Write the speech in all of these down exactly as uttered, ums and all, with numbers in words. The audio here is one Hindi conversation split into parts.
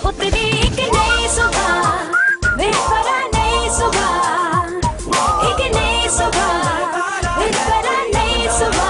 उतरी एक नई सुबह, विद फरा नई सुबह, एक नई सुबह, विद फरा नई सुबह।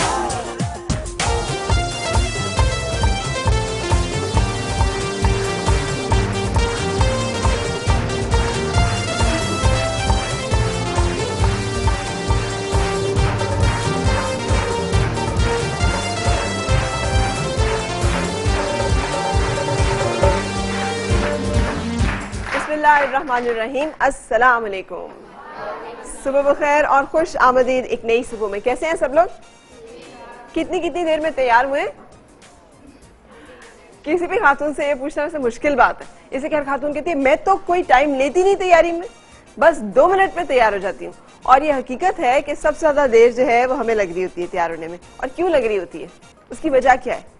बिस्मिल्लाहिर्रहमानिर्रहीम, अस्सलाम वालेकुम। सुबह बखैर और खुश आमदीद एक नई सुबह में। कैसे हैं सब लोग? कितनी कितनी देर में तैयार हुए? किसी भी खातून से ये पूछना वैसे मुश्किल बात है। इसे खैर खातून कहती है मैं तो कोई टाइम लेती नहीं तैयारी में, बस दो मिनट में तैयार हो जाती हूँ। और ये हकीकत है कि सबसे ज्यादा देर जो है वो हमें लग रही होती है तैयार होने में। और क्यों लग रही होती है, उसकी वजह क्या है?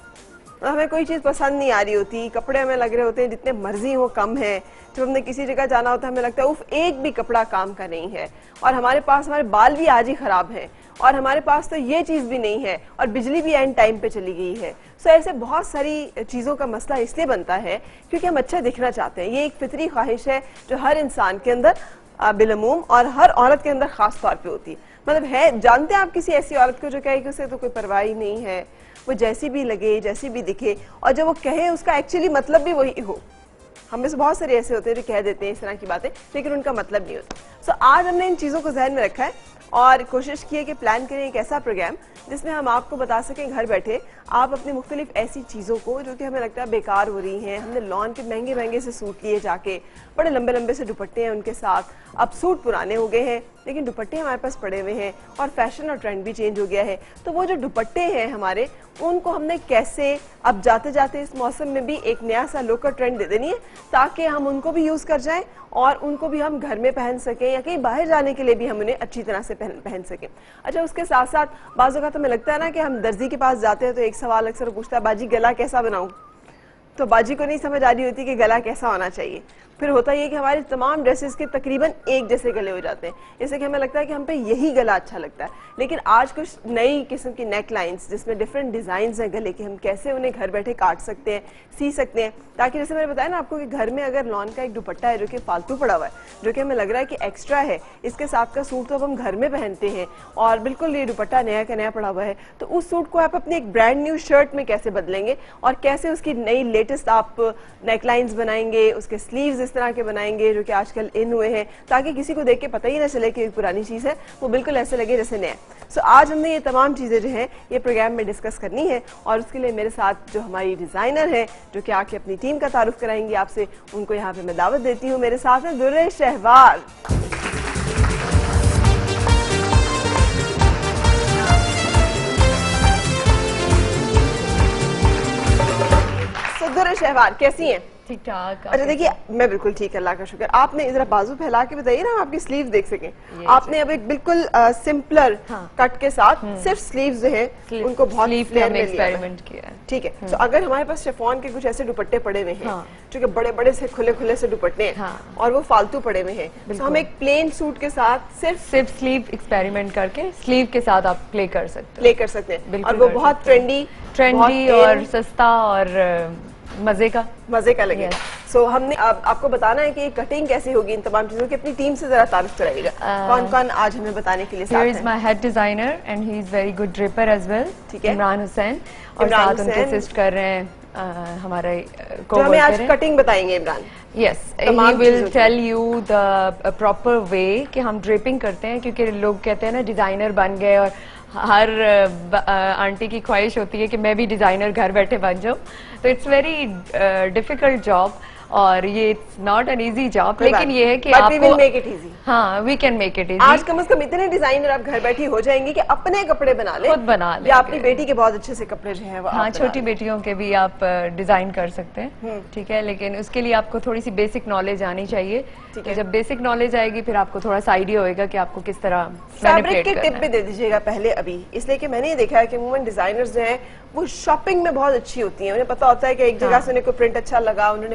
हमें कोई चीज पसंद नहीं आ रही होती, कपड़े हमें लग रहे होते हैं जितने मर्जी हो कम है। जब हमने किसी जगह जाना होता है हमें लगता है उफ एक भी कपड़ा काम का नहीं है, और हमारे पास हमारे बाल भी आज ही खराब हैं, और हमारे पास तो ये चीज भी नहीं है, और बिजली भी एंड टाइम पे चली गई है। सो ऐसे बहुत सारी चीजों का मसला इसलिए बनता है क्योंकि हम अच्छा दिखना चाहते हैं। ये एक फितरी ख्वाहिश है जो हर इंसान के अंदर बिलमूम और हर औरत के अंदर खास तौर पे होती है। मतलब है, जानते हैं आप किसी ऐसी औरत को जो कहे कि उसे तो कोई परवाह ही नहीं है, वो जैसी भी लगे जैसी भी दिखे, और जब वो कहे उसका एक्चुअली मतलब भी वही हो। हम में से बहुत सारे ऐसे होते हैं जो कह देते हैं इस तरह की बातें, लेकिन उनका मतलब नहीं होता। सो so, आज हमने इन चीज़ों को जहन में रखा है और कोशिश की है कि प्लान करें एक ऐसा प्रोग्राम जिसमें हम आपको बता सकें घर बैठे आप अपनी मुख्तलिफ ऐसी चीज़ों को जो कि हमें लगता है बेकार हो रही हैं। हमने लॉन के महंगे महंगे से सूट लिए जाके, बड़े लंबे लंबे से दुपट्टे हैं उनके साथ। अब सूट पुराने हो गए हैं लेकिन दुपट्टे हमारे पास पड़े हुए हैं, और फैशन और ट्रेंड भी चेंज हो गया है। तो वो जो दुपट्टे हैं हमारे, उनको हमने कैसे अब जाते जाते इस मौसम में भी एक नया सा लुक और ट्रेंड दे देनी है ताकि हम उनको भी यूज़ कर जाएं और उनको भी हम घर में पहन सकें, या कहीं बाहर जाने के लिए भी हम उन्हें अच्छी तरह से पहन पहन सकें। अच्छा, उसके साथ साथ बाज़ औक़ात हमें लगता है ना कि हम दर्जी के पास जाते हैं तो एक सवाल अक्सर पूछता है, बाजी गला कैसा बनाऊं? तो बाजी को नहीं समझ आ रही होती कि गला कैसा होना चाहिए। फिर होता ये कि हमारी तमाम ड्रेसेस के तकरीबन एक जैसे गले हो जाते हैं, इससे कि हमें लगता है कि हम पे यही गला अच्छा लगता है। लेकिन आज कुछ नई किस्म की नेक लाइन्स जिसमें डिफरेंट डिजाइन्स हैं गले के, हम कैसे उन्हें घर बैठे काट सकते हैं, सी सकते हैं, ताकि जैसे मैंने बताया ना आपको कि घर में अगर लॉन का एक दुपट्टा है जो कि फालतू पड़ा हुआ है, जो कि हमें लग रहा है कि एक्स्ट्रा है, इसके साथ का सूट तो अब हम घर में पहनते हैं और बिल्कुल ये दुपट्टा नया का नया पड़ा हुआ है, तो उस सूट को आप अपने एक ब्रांड न्यू शर्ट में कैसे बदलेंगे और कैसे उसकी नई लेटेस्ट आप नेकलाइंस बनाएंगे, उसके स्लीव्स इस तरह के बनाएंगे जो कि आजकल इन हुए हैं, ताकि किसी को देख के पता ही ना चले कि पुरानी चीज़ है, वो बिल्कुल ऐसे लगे जैसे नया। सो आज हमने ये तमाम चीज़ें जो हैं ये प्रोग्राम में डिस्कस करनी है, और उसके लिए मेरे साथ जो हमारी डिज़ाइनर है जो कि आके अपनी टीम का तारुफ कराएंगी आपसे, उनको यहाँ पे मैं दावत देती हूँ। मेरे साथ है दुर्रे शहवार। दुर्रे शहवार कैसी हैं? ठीक ठाक। अच्छा देखिए, मैं बिल्कुल ठीक, अल्लाह का शुक्र। आपने जरा बाजू फैला के बताइए ना, हम आपकी स्लीव देख सकें। आपने अब एक बिल्कुल सिंपलर हाँ। कट के साथ सिर्फ स्लीव्स जो है उनको बहुत फ्लेयर में एक्सपेरिमेंट किया है। ठीक है, तो अगर हमारे पास शिफॉन के कुछ ऐसे दुपट्टे पड़े हुए हैं हाँ। जो कि बड़े बड़े से खुले खुले से दुपट्टे हैं हाँ। और वो फालतू पड़े हुए हैं, तो हम एक प्लेन सूट के साथ सिर्फ सिर्फ स्लीव एक्सपेरिमेंट करके स्लीव के साथ आप प्ले कर सकते प्ले कर सकते हैं, और वो बहुत ट्रेंडी ट्रेंडी और सस्ता और मजे का मजे का लगे। सो so, हमने आप, आपको बताना है कि ये कटिंग कैसे होगी इन तमाम चीजों की। अपनी टीम से जरा तारीफ कराइएगा, uh, कौन कौन आज हमें बताने के लिए साथ है। My head designer and he is very good draper as well, ठीक है, इमरान हुसैन, और साथ उनके असिस्ट कर रहे हैं uh, हमारे जो हमें आज कटिंग बताएंगे Imran. Yes, he will tell you the proper way कि हम ड्रिपिंग करते हैं, क्योंकि लोग कहते हैं ना डिजाइनर बन गए, और हर आंटी की ख्वाहिश होती है कि मैं भी डिजाइनर घर बैठे बन जाऊं। तो इट्स वेरी डिफिकल्ट जॉब, और ये it's not an easy job, लेकिन ये है कि आपको मेक इट इजी। हाँ, we can make it easy. आज कम से कम इतने डिजाइनर आप घर बैठी हो जाएंगे कि अपने कपड़े बना ले, खुद बना ले, या अपनी बेटी के बहुत अच्छे से कपड़े जो है वो हाँ, छोटी बेटियों के भी आप डिजाइन कर सकते हैं, ठीक है। लेकिन उसके लिए आपको थोड़ी सी बेसिक नॉलेज आनी चाहिए, ठीक है। जब बेसिक नॉलेज आएगी फिर आपको थोड़ा सा आइडिया होगा कि आपको किस तरह फैब्रिक के टिप भी दे दीजिएगा पहले अभी, इसलिए कि मैंने ये देखा है कि वुमेन डिजाइनर्स जो हैं वो शॉपिंग में बहुत अच्छी होती हैं। उन्हें पता होता है कि एक जगह से उन्हें कोई प्रिंट अच्छा लगा, उन्होंने वो ले लिया,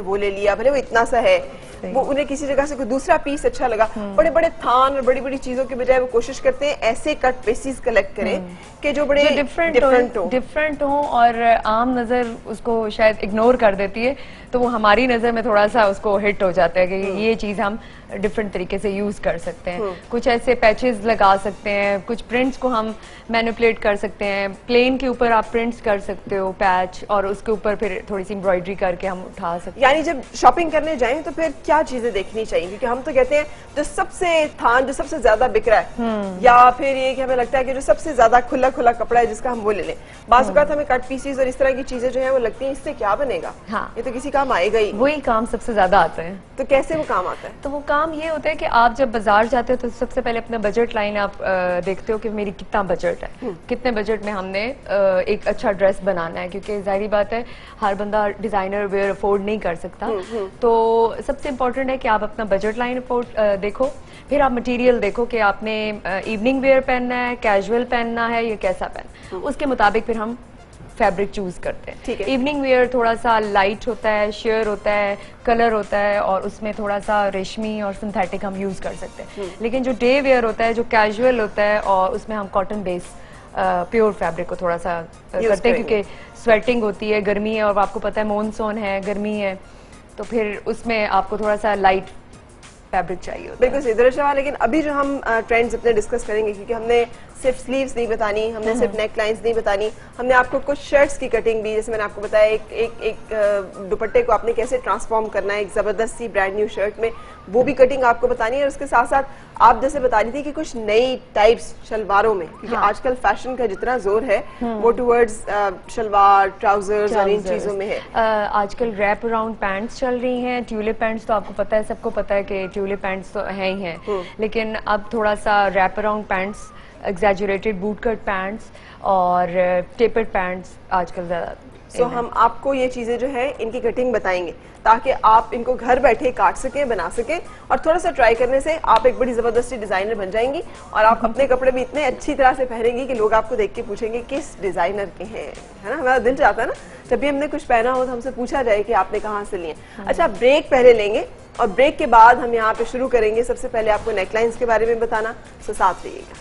लिया, भले वो इतना सा है, वो उन्हें किसी जगह से कोई दूसरा पीस अच्छा लगा, बड़े बड़े थान और बड़ी बड़ी चीजों के बजाय वो कोशिश करते हैं ऐसे कट पीसेस कलेक्ट करें कि जो बड़े डिफरेंट हो डिफरेंट हो और आम नजर उसको शायद इग्नोर कर देती है, तो वो हमारी नजर में थोड़ा सा उसको हिट हो जाता है कि ये चीज हम डिफरेंट तरीके से यूज कर सकते हैं। कुछ ऐसे पैचेस लगा सकते हैं, कुछ प्रिंट्स को हम मैनिपुलेट कर सकते हैं, प्लेन के ऊपर आप प्रिंट्स कर सकते हो पैच, और उसके ऊपर फिर थोड़ी सी एम्ब्रॉयडरी करके हम उठा सकते हैं। यानी जब शॉपिंग करने जाएं तो फिर क्या चीजें देखनी चाहिए, क्योंकि हम तो कहते हैं जो सबसे थान जो सबसे ज्यादा बिक रहा है, या फिर ये कि हमें लगता है कि जो सबसे ज्यादा खुला खुला कपड़ा है जिसका हम वो ले लें। बाज़ औक़ात हमें कट पीसेस और इस तरह की चीजें जो है वो लगती है इससे क्या बनेगा, हाँ, ये तो किसी काम आएगा ही। वही काम सबसे ज्यादा आता है। तो कैसे वो काम आता है? तो वो काम ये होता है कि आप जब बाजार जाते हो तो सबसे पहले अपना बजट लाइन आप आ, देखते हो कि मेरी कितना बजट है, कितने बजट में हमने आ, एक अच्छा ड्रेस बनाना है, क्योंकि जाहिर बात है हर बंदा डिजाइनर वेयर अफोर्ड नहीं कर सकता। तो सबसे इम्पोर्टेंट है कि आप अपना बजट लाइन अफोर्ड देखो, फिर आप मटेरियल देखो कि आपने इवनिंग वेयर पहनना है, कैजुअल पहनना है, या कैसा पहनना, उसके मुताबिक फिर हम फैब्रिक चूज करते हैं। ठीक है। इवनिंग वेयर थोड़ा सा लाइट होता है, शेयर होता है, कलर होता है, और उसमें थोड़ा सा रेशमी और सिंथेटिक हम यूज कर सकते हैं। लेकिन जो डे वेयर होता है, जो कैजुअल होता है, और उसमें हम कॉटन बेस प्योर फैब्रिक को थोड़ा सा करते हैं, क्योंकि स्वेटिंग होती है, गर्मी है, और आपको पता है मॉनसून है, गर्मी है, तो फिर उसमें आपको थोड़ा सा लाइट फैब्रिक चाहिए होता है। बिल्कुल सही दरअसल। लेकिन अभी जो हम ट्रेंड्स अपने डिस्कस करेंगे, क्योंकि हमने सिर्फ स्लीव्स नहीं बतानी, हमने सिर्फ नेक लाइंस नहीं बतानी, हमने आपको कुछ शर्ट्स की कटिंग भी, जैसे मैंने आपको बताया एक एक एक दुपट्टे को आपने कैसे ट्रांसफॉर्म करना है एक जबरदस्त सी ब्रांड न्यू शर्ट में, वो भी कटिंग आपको बतानी है। और उसके साथ साथ आप जैसे बता रही थी कि कुछ नई टाइप्स शलवारों में, क्योंकि हाँ। आजकल फैशन का जितना जोर है वो टुवर्ड्स शलवार, ट्राउजर्स और इन चीजों में है। uh, आजकल रैप अराउंड पैंट्स चल रही हैं, ट्यूलिप पैंट्स तो आपको पता है, सबको पता है कि ट्यूलिप पैंट्स तो हैं ही हैं, लेकिन अब थोड़ा सा wrap around pants, exaggerated boot cut pants और टेपर्ड पैंट्स आजकल ज्यादा। सो so, हम आपको ये चीजें जो है इनकी कटिंग बताएंगे ताकि आप इनको घर बैठे काट सकें, बना सकें, और थोड़ा सा ट्राई करने से आप एक बड़ी जबरदस्ती डिजाइनर बन जाएंगी, और आप अपने कपड़े भी इतने अच्छी तरह से पहनेंगी कि लोग आपको देख के पूछेंगे किस डिजाइनर के हैं, है ना। हमारा दिल चाहता है ना जब भी हमने कुछ पहना हो तो हमसे पूछा जाए कि आपने कहाँ से लिए। अच्छा, ब्रेक पहले लेंगे और ब्रेक के बाद हम यहाँ पे शुरू करेंगे। सबसे पहले आपको नेकलाइंस के बारे में बताना, सो साथ रहिएगा।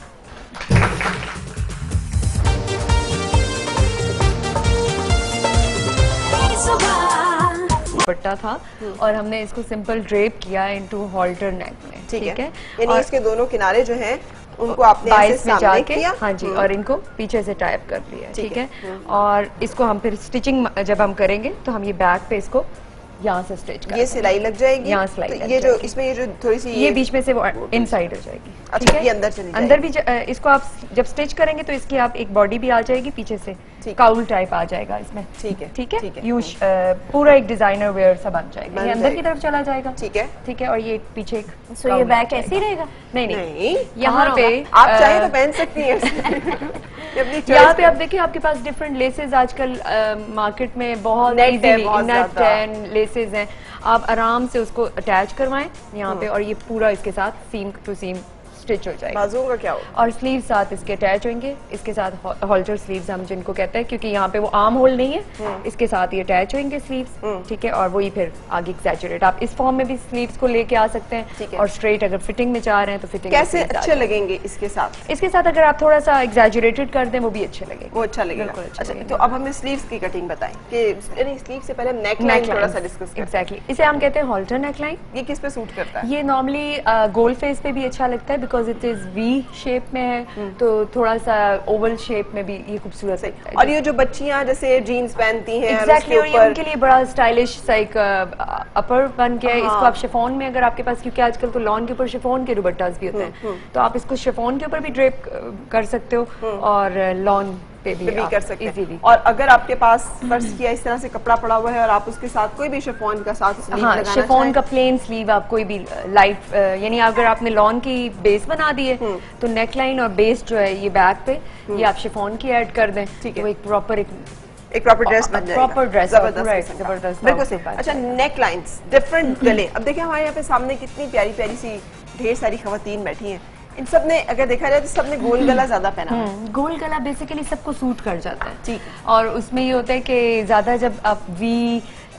दुपट्टा था और हमने इसको सिंपल ड्रेप किया इनटू हॉल्टर नेक में। ठीक है, है? यानी इसके दोनों किनारे जो हैं उनको आपने ऐसे में सामने जाके किया, हाँ जी, और इनको पीछे से टाइप कर लिया। ठीक है, और इसको हम फिर स्टिचिंग जब हम करेंगे तो हम ये बैक पे इसको यहाँ से स्टिच कर, ये सिलाई लग जाएगी, यहाँ सिलाई तो लग ये जो जाएगी। इसमें ये जो थोड़ी सी ये बीच में से वो इनसाइड हो जाएगी। अच्छा, ये अंदर चली अंदर भी ज, इसको आप जब स्टिच करेंगे तो इसकी आप एक बॉडी भी आ जाएगी, पीछे से काउल टाइप आ जाएगा इसमें। ठीक है, ठीक है, यूं पूरा एक डिजाइनर वेयर सा बन जाएगा। ये अंदर की तरफ चला जाएगा। ठीक है, ठीक है, और ये पीछे एक सो ये बैक ऐसे ही रहेगा? नहीं नहीं, नहीं, यहाँ पे आप चाहे तो पहन सकती हैं। यहाँ पे आप देखिए आपके पास डिफरेंट लेसेस आजकल मार्केट में बहुत इजीली नेट एंड लेसेस हैं, आप आराम से उसको अटैच करवाएं यहाँ पे, और ये पूरा इसके साथ सीम टू सीम स्टिच हो जाएगा। बाजुओं का क्या होगा? और स्लीव साथ इसके अटैच होंगे, इसके साथ हॉल्टर स्लीव्स हम जिनको कहते हैं, क्योंकि यहाँ पे वो आर्म होल नहीं है, इसके साथ ये अटैच होंगे स्लीव्स। ठीक है, और वही फिर आगे एक्सैचुरेट आप इस फॉर्म में भी स्लीव्स को लेके आ सकते हैं, और स्ट्रेट अगर फिटिंग में चाह रहे हैं तो फिटिंग कैसे अच्छे लगेंगे इसके साथ? इसके साथ अगर आप थोड़ा सा एक्सैचुरेटेड कर दें वो भी अच्छे लगेंगे, वो अच्छा लगेगा। अच्छा, तो अब हमें स्लीव्स की कटिंग बताएं कि स्लीव से पहले हम नेक लाइन थोड़ा सा डिस्कस करें। एग्जैक्टली, इसे हम कहते हैं हॉल्टर नेक लाइन। ये किस पे सूट करता है? ये नॉर्मली गोल फेस पे भी अच्छा लगता है, because it is V shape में है, तो थोड़ा सा ओवल शेप में भी ये खूबसूरत लगता है। और ये जो बच्चियां जैसे जीन्स पहनती हैं, एग्जैक्टली, और ये उनके लिए बड़ा स्टाइलिश सा एक अपर बन गया है। इसको आप शिफॉन में, अगर आपके पास, क्योंकि आजकल तो लॉन के ऊपर शिफॉन के दुपट्टास भी होते हैं, तो आप इसको शिफॉन के ऊपर भी ड्रेप कर सकते हो और लॉन पे भी, भी कर सकते हैं। और अगर आपके पास फर्ज किया इस तरह से कपड़ा पड़ा हुआ है और आप उसके साथ कोई भी शिफॉन का साथ स्लीव हाँ, लगाना शिफॉन का प्लेन स्लीव आप कोई भी लाइट, यानी अगर आपने लॉन की बेस बना दी है तो नेक लाइन और बेस जो है ये बैक पे ये आप शिफॉन की ऐड कर दें, ठीक है, वो एक प्रॉपर एक एक प्रॉपर ड्रेस बन जाएगा, प्रॉपर ड्रेस, जबरदस्त जबरदस्त, बिल्कुल सही। अच्छा, नेक लाइंस, डिफरेंट गले। अब देखिए हमारे यहाँ पे सामने कितनी प्यारी प्यारी सी ढेर सारी खवातीन बैठी हैं, इन सब ने अगर देखा जाए तो सबने गोल गला ज्यादा पहना है। गोल गला बेसिकली सबको सूट कर जाता है, ठीक है, और उसमें ये होता है कि ज्यादा जब आप वी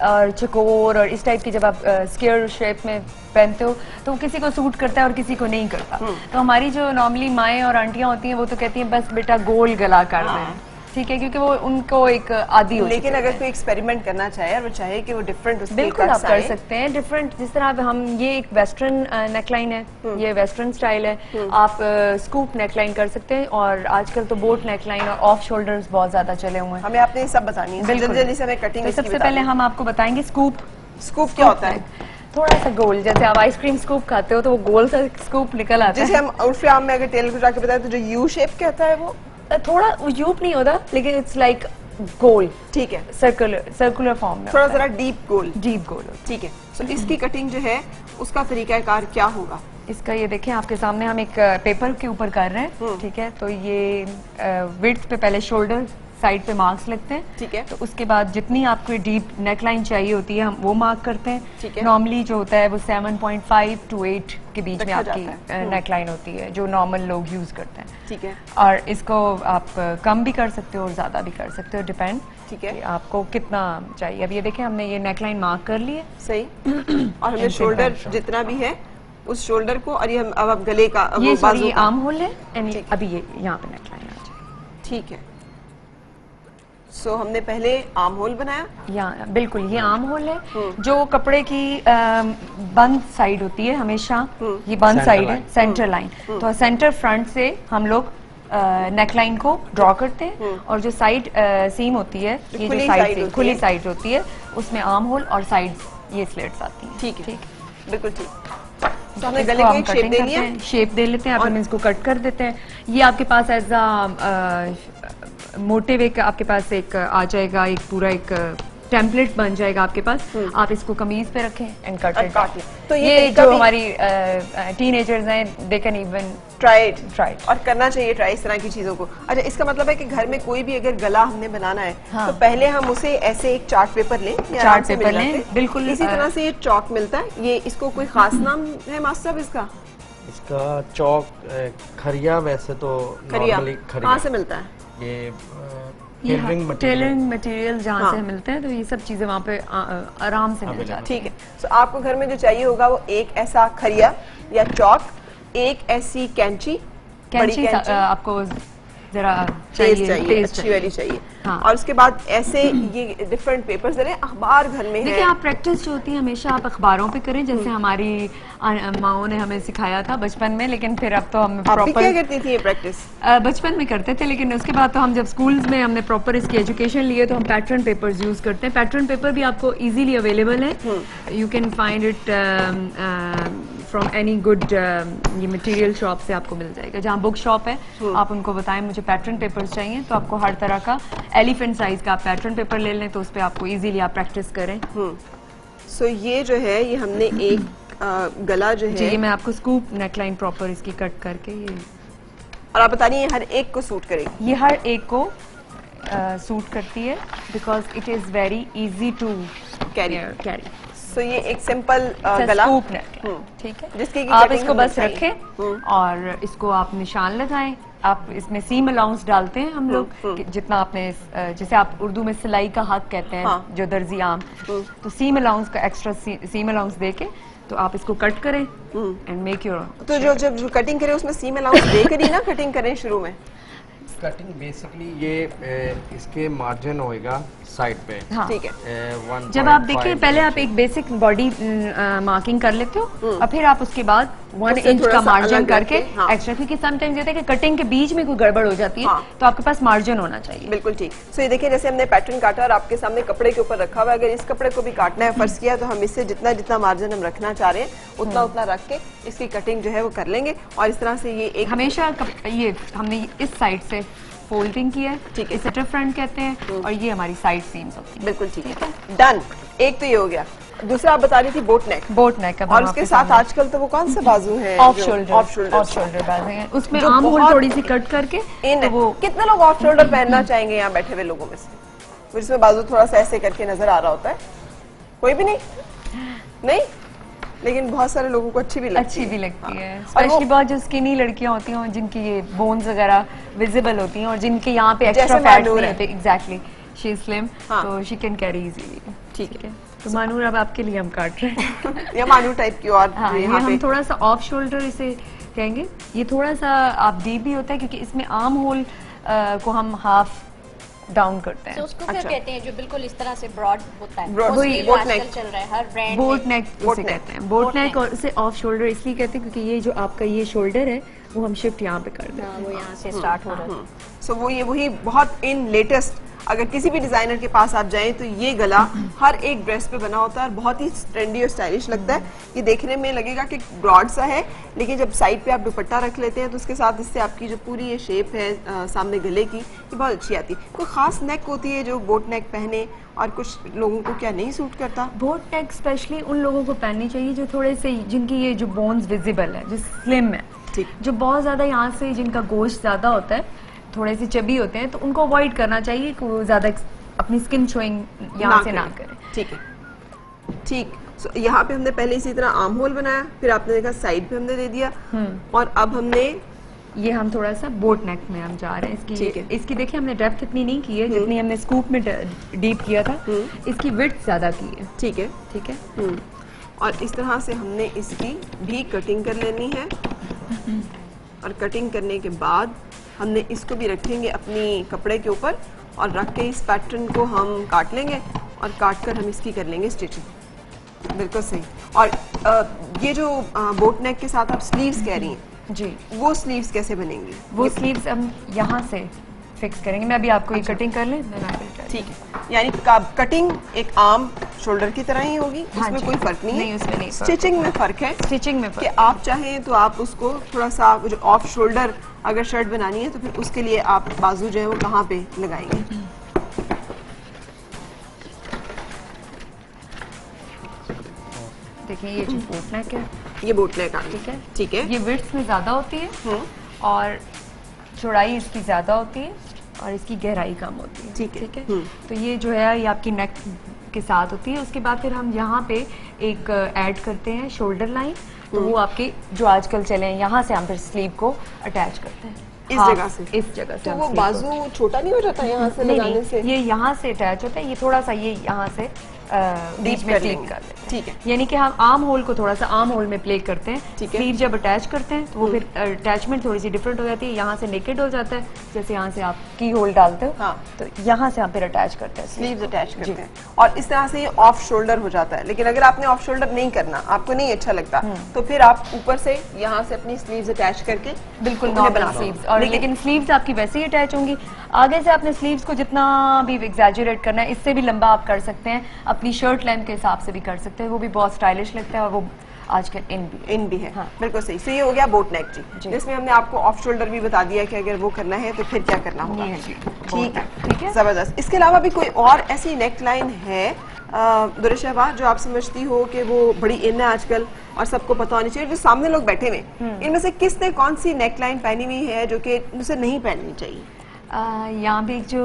और चकोर और इस टाइप की जब आप स्क्वायर शेप में पहनते हो तो किसी को सूट करता है और किसी को नहीं करता। तो हमारी जो नॉर्मली माएँ और आंटियां होती हैं वो तो कहती हैं बस बेटा गोल गला कर रहे हैं, ठीक है, क्योंकि वो उनको एक आदी हो। लेकिन अगर कोई एक्सपेरिमेंट करना चाहे और वो चाहे कि वो डिफरेंट उसके बिल्कुल आप कट्स कर आए, सकते हैं डिफरेंट, जिस तरह अब हम ये एक वेस्टर्न नेकलाइन है, ये वेस्टर्न स्टाइल है, आप स्कूप नेकलाइन कर सकते हैं और आजकल तो बोट नेकलाइन और ऑफ शोल्डर्स बहुत ज्यादा चले हुए हैं। हमें आपने ये सब बतानी है। बिल्कुल। जल्दी जल्दी से हमें कटिंग तो सबसे पहले हम आपको बताएंगे स्कूप। स्कूप क्या होता है? थोड़ा सा गोल, जैसे आप आइसक्रीम स्कूप खाते हो तो वो गोल सा स्कूप निकल आता है। जैसे हम उर्फ आम में अगर टेलर को जाके बताएं तो जो यू शेप कहता है वो थोड़ा यूप नहीं होता लेकिन इट्स लाइक गोल, ठीक है, सर्कुलर सर्कुलर फॉर्म में थोड़ा जरा डीप गोल, डीप गोल। ठीक है। सो इसकी कटिंग जो है उसका तरीकाकार क्या होगा? इसका ये देखें आपके सामने हम एक पेपर के ऊपर कर रहे हैं, ठीक है। तो ये विड्थ पे पहले शोल्डर साइड पे मार्क्स लगते हैं, ठीक है। तो उसके बाद जितनी आपको डीप नेकलाइन चाहिए होती है हम वो मार्क करते हैं, ठीक है। नॉर्मली जो होता है वो seven point five to eight के बीच में रखा आपकी जाता है। नेकलाइन होती है जो नॉर्मल लोग यूज करते हैं, ठीक है। और इसको आप कम भी कर सकते हो और ज्यादा भी कर सकते हो, डिपेंड, ठीक है, आपको कितना चाहिए। अब ये देखें हमने ये नेकलाइन मार्क कर ली है, सही। और हमें शोल्डर जितना भी है उस शोल्डर को, और ये हम अब अब गले का, ये बाजू सॉरी का, आर्म होल है, एंड अभी ये यहाँ पे नेकलाइन आ जाए, ठीक है। सो so, हमने पहले आर्म होल बनाया, या बिल्कुल ये आर्म होल है जो कपड़े की अम, बंद साइड होती है हमेशा, ये बंद साइड है, सेंटर लाइन। तो सेंटर फ्रंट से हम लोग नेकलाइन को ड्रॉ करते हैं और जो साइड सीम होती है, ये जो साइड से खुली साइड होती है उसमें आर्म होल और साइड ये स्लिट्स आती हैं, ठीक है, ठीक, बिल्कुल ठीक। तो हमने गले को एक शेप दे लिया, शेप दे लेते हैं, अब हम इसको कट कर देते हैं। ये आपके पास एज अ मोटे वे का आपके पास एक आ जाएगा, एक पूरा एक टेम्पलेट बन जाएगा आपके पास, आप इसको कमीज पे रखें एंड कट इट। तो ये, ये जो हमारी टीनेजर्स हैं they can even try it, try और करना चाहिए ट्राई इस तरह की चीजों को। अच्छा, इसका मतलब है कि घर में कोई भी अगर गला हमने बनाना है, हाँ। तो पहले हम उसे ऐसे एक चार्ट पेपर लें, चार्ट पेपर लें, बिल्कुल इसी तरह से ये चौक मिलता है। ये इसको कोई खास नाम है मास्टर साहब इसका? इसका चौक खरिया, वैसे तो खरिया नॉर्मली खरिया कहाँ से मिलता है? ये टेलरिंग टेलरिंग मटेरियल जहाँ से मिलते हैं, तो ये सब चीजें वहाँ पे आ, आ, आराम से मिल जाती हैं। ठीक है। तो आपको घर में जो चाहिए होगा वो एक ऐसा खरिया या चौक, एक ऐसी कैंची, बड़ी कैंची कैंची आपको जरा चाहिए, चाहिए, चाहिए, तेज अच्छी वाली चाहिए, हाँ। और उसके बाद ऐसे ये डिफरेंट पेपर्स दे रहे हैं। अखबार घर में देखिए है, आप प्रैक्टिस जो होती है हमेशा आप अखबारों पे करें, जैसे हमारी माओ ने हमें सिखाया था बचपन में, लेकिन फिर अब तो हम आप भी क्या प्रॉपर करती थी ये प्रैक्टिस? बचपन में करते थे, लेकिन उसके बाद तो हम जब स्कूल्स में हमने प्रॉपर इसकी एजुकेशन लिए तो हम पैटर्न पेपर्स यूज करते हैं। पैटर्न पेपर भी आपको इजीली अवेलेबल है, you can find it from any good, ये मटेरियल शॉप से आपको मिल जाएगा। जहाँ बुक शॉप है आप उनको बताएं मुझे पैटर्न पेपर्स चाहिए, तो आपको हर तरह का एलिफेंट साइज का आप पैटर्न पेपर ले लें, तो उस पर आपको इजीली आप प्रैक्टिस करें। सो ये जो है ये हमने एक आ, गला जो जी, है, मैं आपको स्कूप नेकलाइन प्रॉपर इसकी कट करके, ये और आप बता रही हैं हर एक को सूट करेगी? ये हर एक को सूट करती है because it is very easy to carry carry. So ये एक सिंपल गला, स्कूप नेकलाइन, ठीक है, जिसकी की आप cutting इसको हम बस बताएंगे। रखें और इसको आप निशान लगाएं। आप इसमें सीम अलाउंस डालते हैं हम लोग, कि जितना आपने अ, जैसे आप उर्दू में सिलाई का हक कहते हैं, हाँ। जो दर्जी आम, तो सीम अलाउंस का एक्स्ट्रा सीम अलाउंस देके तो आप इसको कट करें एंड मेक योर। तो जो जब जो कटिंग करें उसमें सीम अलाउंस देकर ही ना कटिंग करें शुरू में? कटिंग बेसिकली ये ए, इसके मार्जिन होएगा साइड पे, हाँ। ठीक है। ए, one जब point आप देखिए five पहले इंच। आप एक बेसिक बॉडी मार्किंग कर लेते हो और फिर आप उसके बाद वन उससे इंच थोड़ा का सा मार्जिन अलग करके रखके, हाँ। एक्स्ट्रा, क्योंकि समटाइम्स ये है कि कटिंग के बीच में कोई गड़बड़ हो जाती है, हाँ। तो आपके पास मार्जिन होना चाहिए। बिल्कुल ठीक। सो ये देखिए जैसे हमने पैटर्न काटा और आपके सामने कपड़े के ऊपर रखा हुआ है, अगर इस कपड़े को भी काटना है फर्ज किया, तो हम इससे जितना जितना मार्जिन हम रखना चाह रहे हैं उतना उतना रख के इसकी कटिंग जो है वो कर लेंगे। और इस तरह से ये एक हमेशा कप- ये हमने इस साइड से फोल्डिंग किया है, ठीक है। इसे सेटर फ्रंट कहते हैं, और ये हमारी साइड सीम्स होती है। बिल्कुल ठीक है, डन। एक तो ये हो गया। दूसरा आप बता रही थी बोट नेक, बोट नेक का, और उसके साथ आजकल तो वो कौन सा बाजू है? ऑफ जो- shoulder, off shoulder, off shoulder बाजू है, उसमें जो आर्म होल बहुत थोड़ी सी कट करके, इन तो वो कितने लोग ऑफ शोल्डर पहनना चाहेंगे यहाँ बैठे हुए लोगों में से? जिसमें बाजू थोड़ा सा ऐसे करके नजर आ रहा होता है, कोई भी नहीं? नहीं, लेकिन बहुत सारे लोगों को अच्छी भी लगती अच्छी है। भी लगती है, और वो- स्पेशली बहुत जो स्किनी लड़कियां होती हैं जिनकी ये बोन्स वगैरह विजिबल होती हैं और जिनके यहाँ पे जैसे एक्स्ट्रा फैट्स मानूर नहीं है। होते, एग्जैक्टली शी इज स्लिम, हाँ। तो शी कैन कैरी इजीली। ठीक है। तो मानूर अब आपके लिए हम काट रहे हैं या मानू टाइप की और हाँ, ये यहाँ हम पे थोड़ा सा ऑफ शोल्डर इसे कहेंगे। ये थोड़ा सा आप डीप भी होता है क्योंकि इसमें आर्म होल को हम हाफ डाउन करते तो हैं। उसको क्या अच्छा। कहते हैं जो बिल्कुल इस तरह से ब्रॉड होता है? Broad, Mostly वही, जो boat आजकल neck। चल रहा है हर ब्रांड बोट नेक Boat उसे neck। कहते हैं। Boat Boat neck neck। और इसे ऑफ शोल्डर इसलिए कहते हैं क्योंकि ये जो आपका ये शोल्डर है वो हम शिफ्ट यहाँ पे कर देते हैं। वो यहाँ से स्टार्ट हो रहा है। सो वो ये वही बहुत इन लेटेस्ट, अगर किसी भी डिजाइनर के पास आप जाएं तो ये गला हर एक ड्रेस पे बना होता है और बहुत ही ट्रेंडी और स्टाइलिश लगता है। ये देखने में लगेगा कि ब्रॉड सा है, लेकिन जब साइड पे आप दुपट्टा रख लेते हैं तो उसके साथ इससे आपकी जो पूरी ये शेप है आ, सामने गले की, ये बहुत अच्छी आती है। कोई खास नेक होती है जो बोट नेक पहने और कुछ लोगों को क्या नहीं सूट करता? बोट नेक स्पेशली उन लोगों को पहननी चाहिए जो थोड़े से जिनकी ये जो बोन्स विजिबल है, जो स्लिम है, ठीक। जो बहुत ज्यादा यहाँ से जिनका गोश्त ज्यादा होता है, थोड़े से चबी होते हैं, तो उनको अवॉइड करना चाहिए कि वो ज्यादा अपनी स्किन शोइंग यहाँ से ना करें। ठीक है, ठीक। so, यहाँ पे हमने पहले इसी तरह आर्म होल बनाया, फिर आपने देखा साइड पे हमने दे दिया, और अब हमने ये हम थोड़ा सा बोट नेक में हम जा रहे हैं। ठीक इसकी है। इसकी देखिए हमने डेप्थ इतनी नहीं की है जितनी हमने स्कूप में डीप किया था, इसकी विड्थ ज्यादा की है। ठीक है, ठीक है, हम्म, और इस तरह से हमने इसकी भी कटिंग कर लेनी है, और कटिंग करने के बाद हमने इसको भी रखेंगे अपनी कपड़े के ऊपर, और रख के इस पैटर्न को हम काट लेंगे, और काट कर हम इसकी कर लेंगे स्टिचिंग। बिल्कुल सही। और अ, ये जो बोट नेक के साथ आप स्लीव्स कह रही हैं, जी वो स्लीव्स कैसे बनेंगी? वो स्लीव्स हम यहाँ से फिक्स करेंगे। मैं अभी आपको ये कटिंग कर लें, then I will tell you। ठीक है, यानी कटिंग एक आर्म शोल्डर की तरह ही होगी, हाँ उसमें जी। कोई फर्क नहीं है। नहीं, उसमें नहीं फर्क। स्टिचिंग में फर्क है स्टिचिंग में कि फर्क। आप चाहें तो आप उसको थोड़ा सा जो ऑफ शोल्डर अगर शर्ट बनानी है तो फिर उसके लिए आप बाजू जो है वो कहाँ पे लगाएंगे? देखिए ये जो बोट नेक है, ये बोट नेक आ गई। ठीक है, ठीक है। ये विड्थ में ज्यादा होती है हम्म, और चौड़ाई इसकी ज्यादा होती है और इसकी गहराई कम होती है। ठीक है। ठीक है, हम्म। तो ये जो है ये आपकी नेक के साथ होती है। उसके बाद फिर हम यहाँ पे एक ऐड करते हैं शोल्डर लाइन, तो वो आपके जो आजकल चले हैं, यहाँ से हम फिर स्लीव को अटैच करते हैं इस हाँ, जगह से? इस जगह से तो हम वो sleeve को- बाजू छोटा नहीं हो जाता यहाँ से नहीं लगाने नहीं, से? ये यहाँ से अटैच होता है, ये थोड़ा सा ये यहाँ से अ, बीच में कर क्लिक लेंगे। कर लेते हैं। ठीक है। यानी कि हम आर्म होल को थोड़ा सा आर्म होल में प्ले करते हैं। ठीक है। स्लीव जब अटैच करते हैं तो वो फिर अटैचमेंट थोड़ी सी डिफरेंट हो जाती है। यहाँ से नेकेड हो जाता है, जैसे यहाँ से आप की होल डालते हो, हाँ। तो यहाँ से हम फिर अटैच करते हैं sleeve स्लीव्स को। अटैच जी। करते हैं, और इस तरह से ये ऑफ शोल्डर हो जाता है। लेकिन अगर आपने ऑफ शोल्डर नहीं करना, आपको नहीं अच्छा लगता, तो फिर आप ऊपर से यहाँ से अपनी स्लीव्स अटैच करके बिल्कुल उन्हें नॉर्मल बना स्लीव्स, सकते। और लेकिन लेकिन स्लीव्स आपकी वैसे ही अटैच होंगी। आगे से आपने स्लीव्स को जितना भी एग्जैजुरेट करना है, इससे भी लंबा आप कर सकते हैं, अपनी शर्ट लेंथ के हिसाब से भी कर सकते हैं, वो भी बहुत स्टाइलिश लगता है और वो आजकल इन भी है। इन भी है। हाँ। बिल्कुल सही। सो ये हो गया बोट नेक जी, जी। जिसमें हमने आपको ऑफ शोल्डर भी बता दिया कि अगर वो करना है तो फिर क्या करना होगा। ये है जी, ठीक है, ठीक है। जबरदस्त। इसके अलावा भी कोई और ऐसी नेक लाइन है दुर्रा शहबा जो आप समझती हो कि वो बड़ी इन है आजकल और सबको पता होनी चाहिए? जो सामने लोग बैठे हुए, इनमें से किसने कौन सी नेक लाइन पहनी हुई है जो कि उसे नहीं पहननी चाहिए? आ, यहाँ पे एक जो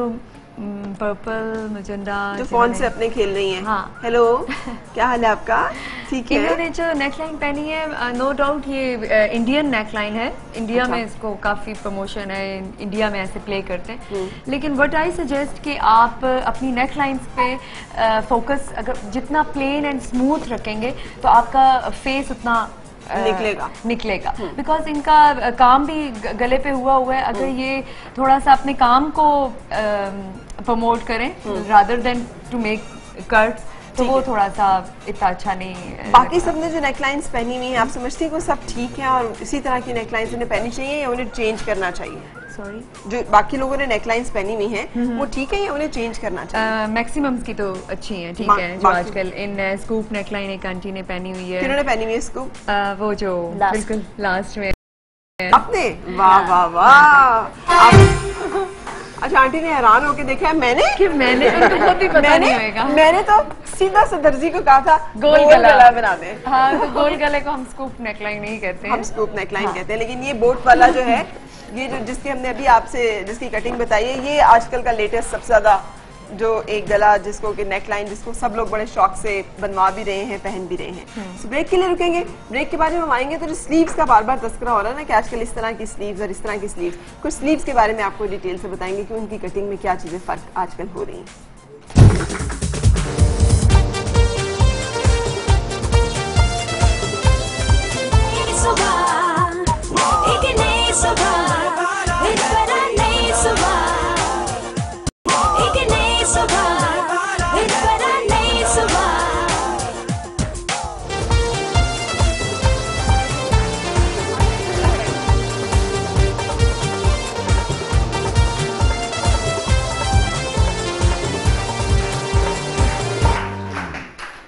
पर्पल मजेंडा जो फोन से अपने खेल रही हैं। हाँ। हेलो, क्या हाल है आपका? ठीक है। इन्होंने जो नेकलाइन पहनी है, नो डाउट ये इंडियन नेकलाइन है। इंडिया अच्छा। में इसको काफी प्रमोशन है, इंडिया में ऐसे प्ले करते हैं। लेकिन व्हाट आई सजेस्ट कि आप अपनी नेकलाइंस पे फोकस अगर जितना प्लेन एंड स्मूथ रखेंगे तो आपका फेस उतना अ, निकलेगा। निकलेगा बिकॉज इनका अ, काम भी ग- गले पे हुआ हुआ है। अगर ये थोड़ा सा अपने काम को प्रमोट करें rather than to make cuts, तो ठीक वो है। थोड़ा सा इतना अच्छा नहीं अ, बाकी लगता। सबने जो नेकलाइंस पहनी हुई हैं, आप समझती हैं कि वो सब ठीक है और इसी तरह की नेकलाइंस उन्हें पहननी चाहिए या उन्हें चेंज करना चाहिए? सॉरी, जो बाकी लोगों ने नेकलाइंस पहनी हुई हैं वो ठीक है या उन्हें चेंज करना चाहिए? मैक्सिमम की तो अच्छी हैं, ठीक बा- है। जो बाकी- आजकल इन स्कूप नेकलाइन एक आंटी ने पहनी हुई है, किन्होंने पहनी हुई है इसको? अ, वो जो Last. बिल्कुल लास्ट में अपने? वाह वाह वाह। आप- अच्छा, आंटी ने हैरान होके देखा है मैंने कि मैंने उनको खुद भी पता मैंने नहीं होएगा। मैंने तो सीधा से दर्जी को कहा था गोल गोल गला। गला बना दे। हाँ, तो गोल गले को हम स्कूप नेकलाइन नहीं कहते हम हैं। स्कूप नेकलाइन कहते हैं, लेकिन ये बोट वाला जो है, ये जो जिसकी हमने अभी आपसे जिसकी कटिंग बताई है, ये आजकल का लेटेस्ट सबसे ज्यादा जो एक गला जिसको कि नेकलाइन जिसको सब लोग बड़े शौक से बनवा भी रहे हैं, पहन भी रहे हैं। so, ब्रेक के लिए रुकेंगे। ब्रेक के बाद में हम आएंगे तो जो स्लीव्स का बार बार तस्करा हो रहा है ना कि आजकल इस तरह की स्लीव्स और इस तरह की स्लीव्स, कुछ स्लीव्स के बारे में आपको डिटेल से बताएंगे कि उनकी कटिंग में क्या चीजें फर्क आजकल हो रही हैं।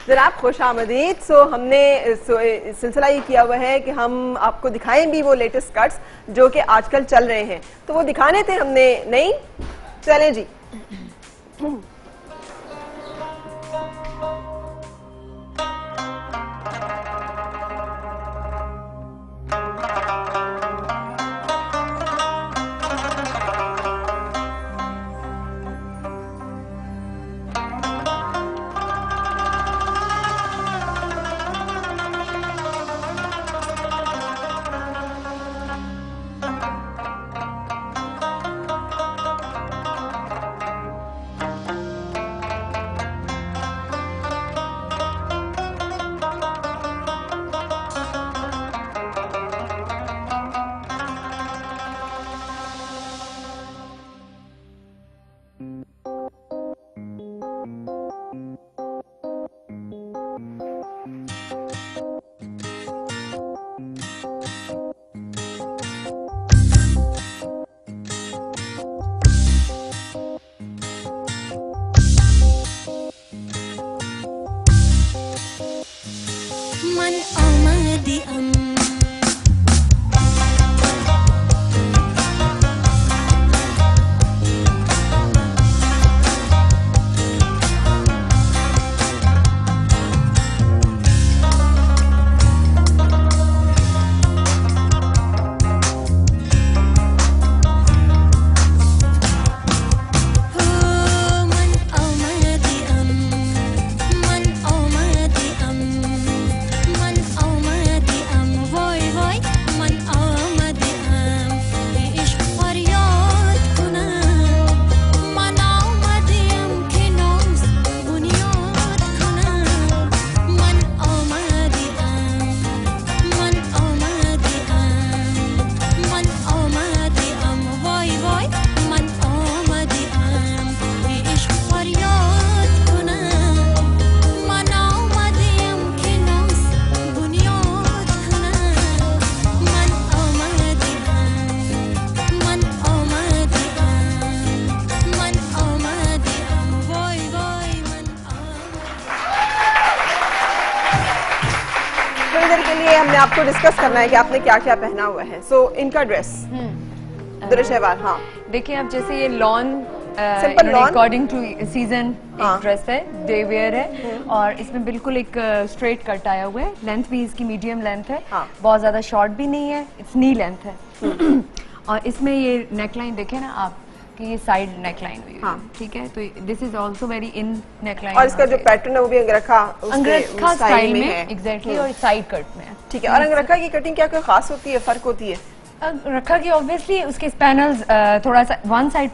जनाब खुश आमदीद। सो हमने सो, सिलसिला ये किया हुआ है कि हम आपको दिखाएं भी वो लेटेस्ट कट्स जो कि आजकल चल रहे हैं, तो वो दिखाने थे हमने नहीं। चलें जी। हमने आपको डिस्कस करना है कि आपने क्या क्या पहना हुआ है। सो so, इनका ड्रेस दुरुशहवार। हाँ देखिए आप जैसे ये lawn simple lawn according to season हाँ। ड्रेस है, डे वेयर है और इसमें बिल्कुल एक स्ट्रेट कट आया हुआ है। लेंथ भी इसकी मीडियम लेंथ है, हाँ। बहुत ज्यादा शॉर्ट भी नहीं है, इट्स नी लेंथ है। और इसमें ये नेकलाइन देखे ना आप कि ये साइड नेकलाइन हुई है, ठीक है। तो this is also very in neckline. और इसका जो पैटर्न है वो भी अंगरखा अंगरखा स्टाइल में है एग्जैक्टली, और साइड कट में है, ठीक है। और अंगरखा की कटिंग क्या कोई खास होती है, फर्क होती है? रखा कि ऑब्वियसली उसके पैनल्स थोड़ा सा वन साइड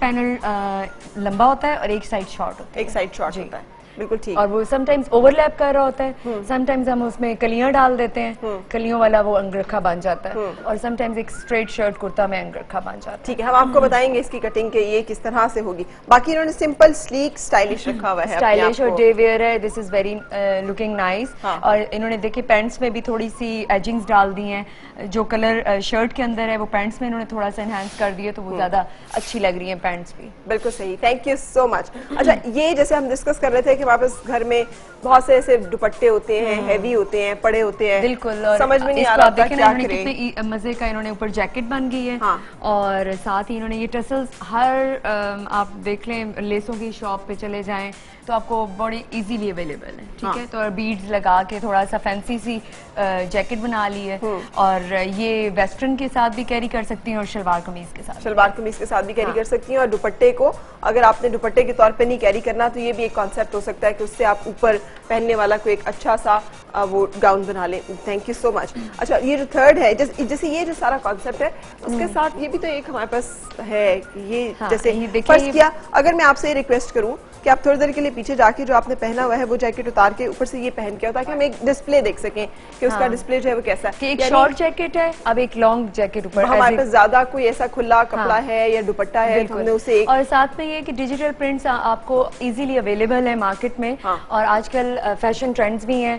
पैनल लंबा होता है और एक साइड शॉर्ट होता है, एक साइड शॉर्ट होता है, बिल्कुल ठीक। और वो समटाइम्स ओवरलैप कर रहा होता है, समटाइम्स हम उसमें कलियां डाल देते हैं, कलियों वाला वो अंगरखा बन जाता है, और समटाइम्स एक स्ट्रेट शर्ट कुर्ता में अंगरखा बन जाता है। ठीक है, हम आपको बताएंगे इसकी कटिंग के ये किस तरह से होगी। बाकी इन्होंने सिंपल स्लीक स्टाइलिश रखा हुआ है, स्टाइलिश और डे वेयर है। This is very looking nice. और इन्होंने देखिए पैंट्स में भी थोड़ी सी एजिंग्स डाल दी हैं, जो कलर शर्ट के अंदर है वो पैंट्स में इन्होंने थोड़ा सा एनहांस कर दिया, तो वो ज्यादा अच्छी लग रही है पैंट्स भी। बिल्कुल सही, थैंक यू सो मच। अच्छा, ये जैसे हम डिस्कस कर रहे थे कि हमारे पास घर में बहुत से ऐसे दुपट्टे होते हैं, हैवी होते हैं, पड़े होते हैं, बिल्कुल, और समझ में नहीं आ रहा था क्या करें। कितने मजे का इन्होंने ऊपर जैकेट बन गई है, हाँ। और साथ ही इन्होंने ये टसल्स हर आप देख लें, लेसों की शॉप पे चले जाएं तो आपको बड़ी इजीली अवेलेबल है, ठीक हाँ। है। तो और बीड्स लगा के थोड़ा सा फैंसी सी जैकेट बना ली है, और ये वेस्टर्न के साथ भी कैरी कर सकती हैं और शलवार कमीज के साथ शलवार कमीज के साथ भी कैरी हाँ। कर सकती हैं। और दुपट्टे को अगर आपने दुपट्टे के तौर पे नहीं कैरी करना तो ये भी एक कॉन्सेप्ट हो सकता है कि उससे आप ऊपर पहनने वाला कोई एक अच्छा सा वो गाउन बना ले। Thank you so much. अच्छा, ये जो थर्ड है, जैसे ये जो सारा कॉन्सेप्ट है उसके साथ ये भी तो एक हमारे पास है कि ये हाँ, जैसे फर्स्ट किया, अगर मैं आपसे रिक्वेस्ट करूं कि आप थोड़ी देर के लिए पीछे जाके जो आपने पहना हुआ है वो जैकेट उतार के ऊपर से ये पहन के, ताकि हम एक डिस्प्ले देख सकें कि उसका हाँ। डिस्प्ले जो है वो कैसा है। एक शॉर्ट जैकेट है, अब एक लॉन्ग जैकेट ऊपर, हमारे पास ज्यादा कोई ऐसा खुला कपड़ा हाँ। है या दुपट्टा है, तो हमने उसे एक... और साथ में ये कि डिजिटल प्रिंट्स आपको इजीली अवेलेबल है मार्केट में, हाँ। और आजकल फैशन ट्रेंड्स भी हैं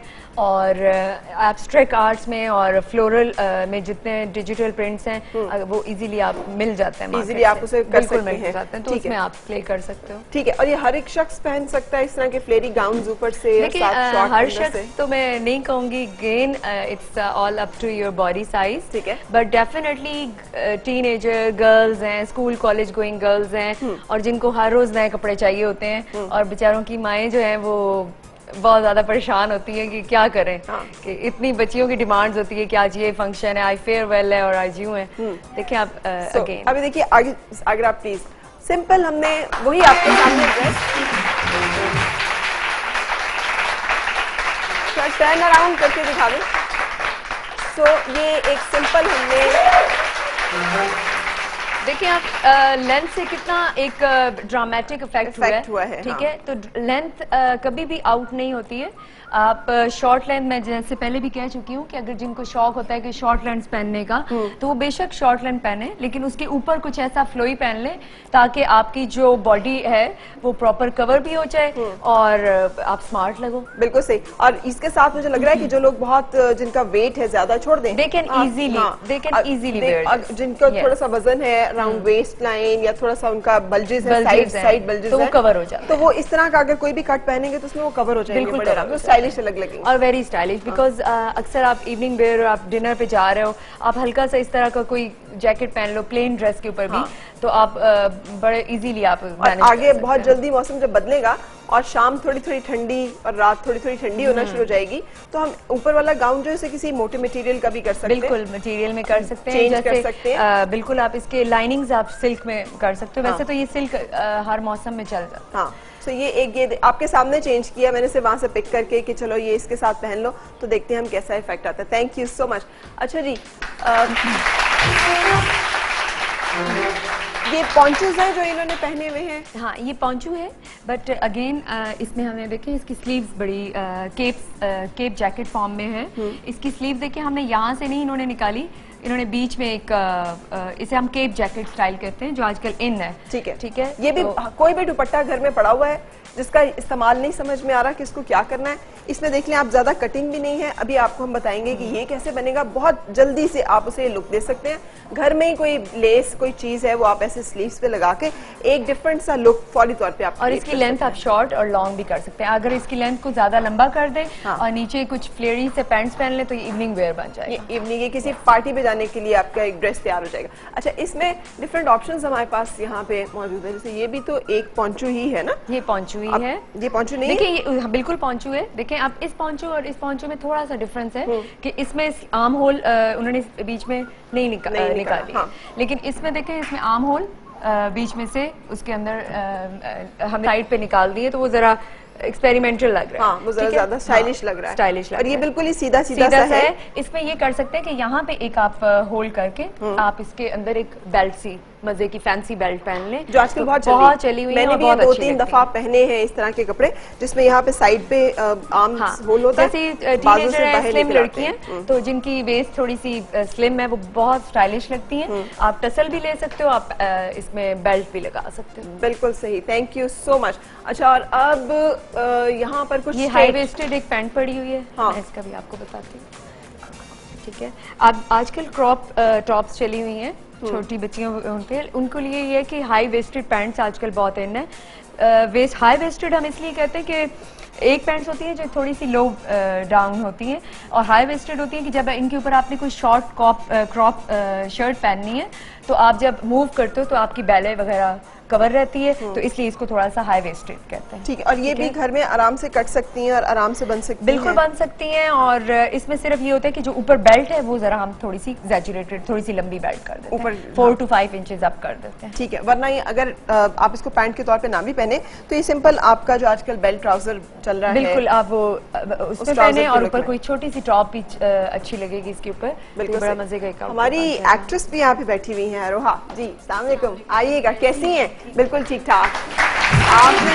और एब्स्ट्रैक्ट आर्ट्स में और फ्लोरल में जितने डिजिटल प्रिंट्स हैं अ, वो इजीली आप मिल जाते हैं इजीली आप उसे कर बिल्कुल सकते मिल हैं। जाते हैं, तो ठीक है। उसमें आप प्ले कर सकते हो। ठीक है, और ये हर एक शख्स पहन सकता है इस तरह के फ्लेरी गाउन ऊपर से या देखिए साथ अ, शॉर्ट हर अंदर से? शख्स तो मैं नहीं कहूंगी, again it's all up to your body size, ठीक है। बट डेफिनेटली टीनेजर गर्ल्स हैं, स्कूल कॉलेज गोइंग गर्ल्स हैं और जिनको हर रोज नए कपड़े चाहिए होते हैं और बेचारों की माएँ जो हैं वो बहुत ज्यादा परेशान होती है कि क्या करें, हाँ। कि इतनी बच्चियों की डिमांड्स होती है कि आज ये फंक्शन है, आई फेयरवेल है और आज यूं है। देखिए आप So, अगेन अभी देखिए आगे अगर आप प्लीज सिंपल, हमने वही आपके सामने ड्रेस टर्न अराउंड करके दिखा दें। सो ये एक सिंपल हमने देखिए आप लेंथ से कितना एक ड्रामेटिक इफेक्ट हुआ, Effect हुआ है, ठीक हाँ। है। तो लेंथ कभी भी आउट नहीं होती है। आप शॉर्ट लेंथ, मैं जैसे पहले भी कह चुकी हूँ कि अगर जिनको शौक होता है कि शॉर्ट लेंथ पहनने का तो वो बेशक शॉर्ट लेंथ पहने, लेकिन उसके ऊपर कुछ ऐसा फ्लोई पहन ले ताकि आपकी जो बॉडी है वो प्रॉपर कवर भी हो जाए और आप स्मार्ट लगो। बिल्कुल सही। और इसके साथ मुझे लग रहा है कि जो लोग बहुत जिनका वेट है ज्यादा छोड़ दें, They can हाँ, easily- हाँ, they can a- easily they- wear a- this. जिनको Yes. थोड़ा सा वजन है अराउंड वेस्ट लाइन या थोड़ा सा उनका बल्जेस है, Bulges साइड हैं, साइड बल्जेस तो वो हैं, cover हो जाते हैं। तो वो इस तरह का अगर कोई भी कट पहनेंगे तो उसमें वो कवर हो जाएंगे, बिल्कुल बड़े cover आराम हो से स्टाइलिश अलग लगेंगे। और वेरी स्टाइलिश, बिकॉज अक्सर आप इवनिंग वेयर और आप डिनर पे जा रहे हो, आप हल्का सा इस तरह का कोई जैकेट पहन लो प्लेन ड्रेस के ऊपर भी, हाँ। तो आप uh, बड़े इजीली आप और manage कर आगे सकते बहुत हैं। जल्दी मौसम जब बदलेगा और शाम थोड़ी थोड़ी ठंडी और रात थोड़ी थोड़ी ठंडी होना शुरू हो जाएगी, तो हम ऊपर वाला गाउन जो है इसे किसी मोटे मटेरियल का भी कर सकते हैं। बिल्कुल मटेरियल में कर सकते हैं, Change कर जैसे सकते हैं। अ, बिल्कुल आप इसके लाइनिंग्स आप सिल्क में कर सकते हो। हाँ। वैसे तो ये सिल्क हर मौसम में चल जाता है। हाँ, तो ये एक ये आपके सामने चेंज किया मैंने, से वहां से पिक करके कि चलो ये इसके साथ पहन लो, तो देखते हैं हम कैसा इफेक्ट आता है। Thank you so much. अच्छा जी, अ, ये पॉन्चोज हैं जो इन्होंने पहने हुए हैं। हाँ, ये पॉन्चू है, बट अगेन इसमें हमें देखें इसकी स्लीव्स बड़ी केप केप जैकेट फॉर्म में है। इसकी स्लीव देखिए हमने यहाँ से नहीं इन्होंने निकाली, इन्होंने बीच में एक अ, अ, इसे हम केप जैकेट स्टाइल कहते हैं जो आजकल इन है। ठीक है, ठीक है। ये भी तो- कोई भी दुपट्टा घर में पड़ा हुआ है जिसका इस्तेमाल नहीं समझ में आ रहा कि इसको क्या करना है, इसमें देख लें आप, ज्यादा कटिंग भी नहीं है। अभी आपको हम बताएंगे कि ये कैसे बनेगा, बहुत जल्दी से आप उसे लुक दे सकते हैं। घर में ही कोई लेस कोई चीज है वो आप ऐसे स्लीव्स पे लगा के एक डिफरेंट सा लुक फौरी तौर पे आप और create इसकी कर लेंथ सकते आप शॉर्ट और लॉन्ग भी कर सकते हैं। अगर इसकी लेंथ को ज्यादा लंबा कर दें हाँ। और नीचे कुछ फ्लेयरी से पैंट्स पहन ले तो ये इवनिंग वेयर बन हैं। जाएगा। ये इवनिंग के किसी पार्टी पे जाने के लिए आपका एक ड्रेस तैयार हो जाएगा। अच्छा, इसमें डिफरेंट ऑप्शंस हमारे पास यहाँ पे मौजूद है। जैसे ये भी तो एक पॉन्चू ही है ना, ये पॉन्चू ही अब है। ये पॉन्चू नहीं है? देखिए ये हाँ, बिल्कुल पॉन्चू है। देखें आप, इस पॉन्चू और इस पॉन्चू में थोड़ा सा डिफरेंस है कि इसमें आर्म होल उन्होंने इस बीच में नहीं निका, नहीं अ, निकाला, निकाली, हाँ। लेकिन इसमें देखें इसमें आर्म होल बीच में से उसके अंदर अ, अ, हमने साइड पे निकाल दिए, तो वो जरा एक्सपेरिमेंटल लग रहा है। हाँ, वो जरा ठीक है? ज्यादा स्टाइलिश हाँ, लग रहा है। स्टाइलिश लग और ये रहा है। बिल्कुल ही सीधा सीधा, सीधा सा है। इसमें ये कर सकते हैं कि यहाँ पे एक आप होल्ड करके आप इसके अंदर एक बेल्ट सी मजे की फैंसी बेल्ट पहन लें, जो आजकल तो बहुत बहुत चली हुई है मैंने और भी बहुत दो अच्छी तीन लगती दफा है। पहने हैं इस तरह के कपड़े जिसमें यहाँ पे साइड पे आर्म हाँ, होल होता है, जैसे बाजू टीनेजर से है, बाहर स्लिम निकल लड़की आते हैं हैं। तो जिनकी वेस्ट थोड़ी सी स्लिम है वो बहुत स्टाइलिश लगती हैं। आप टसल भी ले सकते हो, आप अ, इसमें बेल्ट भी लगा सकते हो। बिल्कुल सही, थैंक यू सो मच। अच्छा, और अब अ, यहाँ पर कुछ ये straight- हाई वेस्टेड एक पैंट पड़ी हुई है, हाँ। मैं इसका भी आपको बताती हूँ। ठीक है, अब आजकल क्रॉप टॉप्स चली हुई हैं छोटी बच्चियों उनके उनको लिए ये है कि हाई वेस्टेड पैंट्स आजकल बहुत इन है। वेस्ट हाई वेस्टेड हम इसलिए कहते हैं कि एक पैंट्स होती है जो थोड़ी सी लो डाउन होती हैं और हाई वेस्टेड होती है कि जब इनके ऊपर आपने कोई शॉर्ट कॉप क्रॉप शर्ट पहननी है तो आप जब मूव करते हो तो आपकी बैले वगैरह कवर रहती है, तो इसलिए इसको थोड़ा सा हाई वेस्टेड कहते हैं। ठीक है, और ये भी घर में आराम से कट सकती हैं और आराम से बन सकती बिल्कुल हैं। बन सकती हैं और इसमें सिर्फ ये होता है कि जो ऊपर बेल्ट है वो जरा हम थोड़ी सी एग्जैजुरेटेड थोड़ी सी लंबी बेल्ट कर देते ऊपर, हैं, four to five inches up कर देते हैं। ठीक है, वरना ये अगर अ, आप इसको पैंट के तौर पे ना भी पहने तो ये सिंपल आपका जो आजकल बेल्ट ट्राउजर चल रहा है, बिल्कुल आप वो अ, उसमें trouser पहने के और look ऊपर में। कोई छोटी सी टॉप भी अ, अच्छी लगेगी इसके ऊपर, बिल्कुल बड़ा सही। मजे का एक outfit हमारी बन जाएगा। एक्ट्रेस भी यहाँ पे बैठी हुई हैं, अरोहा जी, अस्सलाम वालेकुम, आइएगा, कैसी हैं? बिल्कुल ठीक ठाक। आपने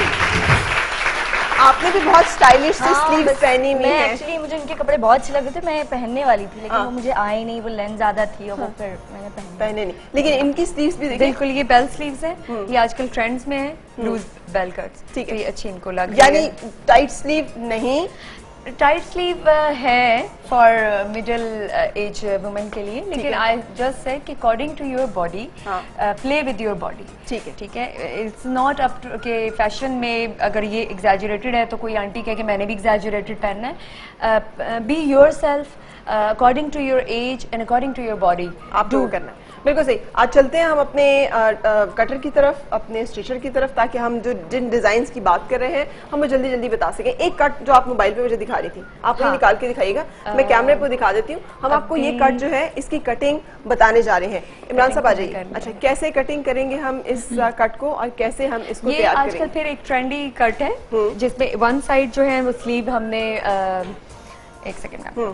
आपने भी बहुत स्टाइलिश से हाँ, स्लीव्स बस पहनी हुई मैं हैं। एक्चुअली मुझे इनके कपड़े बहुत अच्छे लग रहे थे, मैं पहनने वाली थी लेकिन हाँ। वो मुझे आए नहीं, वो लेंथ ज्यादा थी और वो फिर मैंने पहन पहने नहीं, लेकिन इनकी स्लीव्स भी देखिए, बिल्कुल ये बेल स्लीव्स है, ये आजकल ट्रेंड्स में है, लूज बेल कट्स, ठीक है। तो ये अच्छी इनको लग यानी रही है। टाइट स्लीव नहीं, टाइट स्लीव है फॉर मिडिल एज वुमेन के लिए, लेकिन आई जस्ट सेड कि according to your body play with your body. ठीक है ठीक है, इट्स नॉट अप टू के फैशन में अगर ये एग्जैजुरेटेड है तो कोई आंटी कहे कि मैंने भी एग्जैजुरेटेड पहनना है। Be yourself according to your age and according to your body, आप डू करना। बिल्कुल सही। आज चलते हैं हम अपने कटर की तरफ, अपने स्टिचर की तरफ, ताकि हम जो जिन डिजाइन की बात कर रहे हैं हम वो जल्दी जल्दी बता सकें। एक कट जो आप मोबाइल पे मुझे दिखा रही थी, आप हाँ। निकाल के दिखाइएगा, मैं कैमरे पे दिखा देती हूँ। हम आपको ये कट जो है इसकी कटिंग बताने जा रहे हैं। इमरान साहब आ जाइए। अच्छा, कैसे कटिंग करेंगे हम इस कट को और कैसे हम इसको ये तैयार आजकल फिर एक ट्रेंडी कट है जिसमें वन साइड जो है वो स्लीव हमने एक सेकेंड का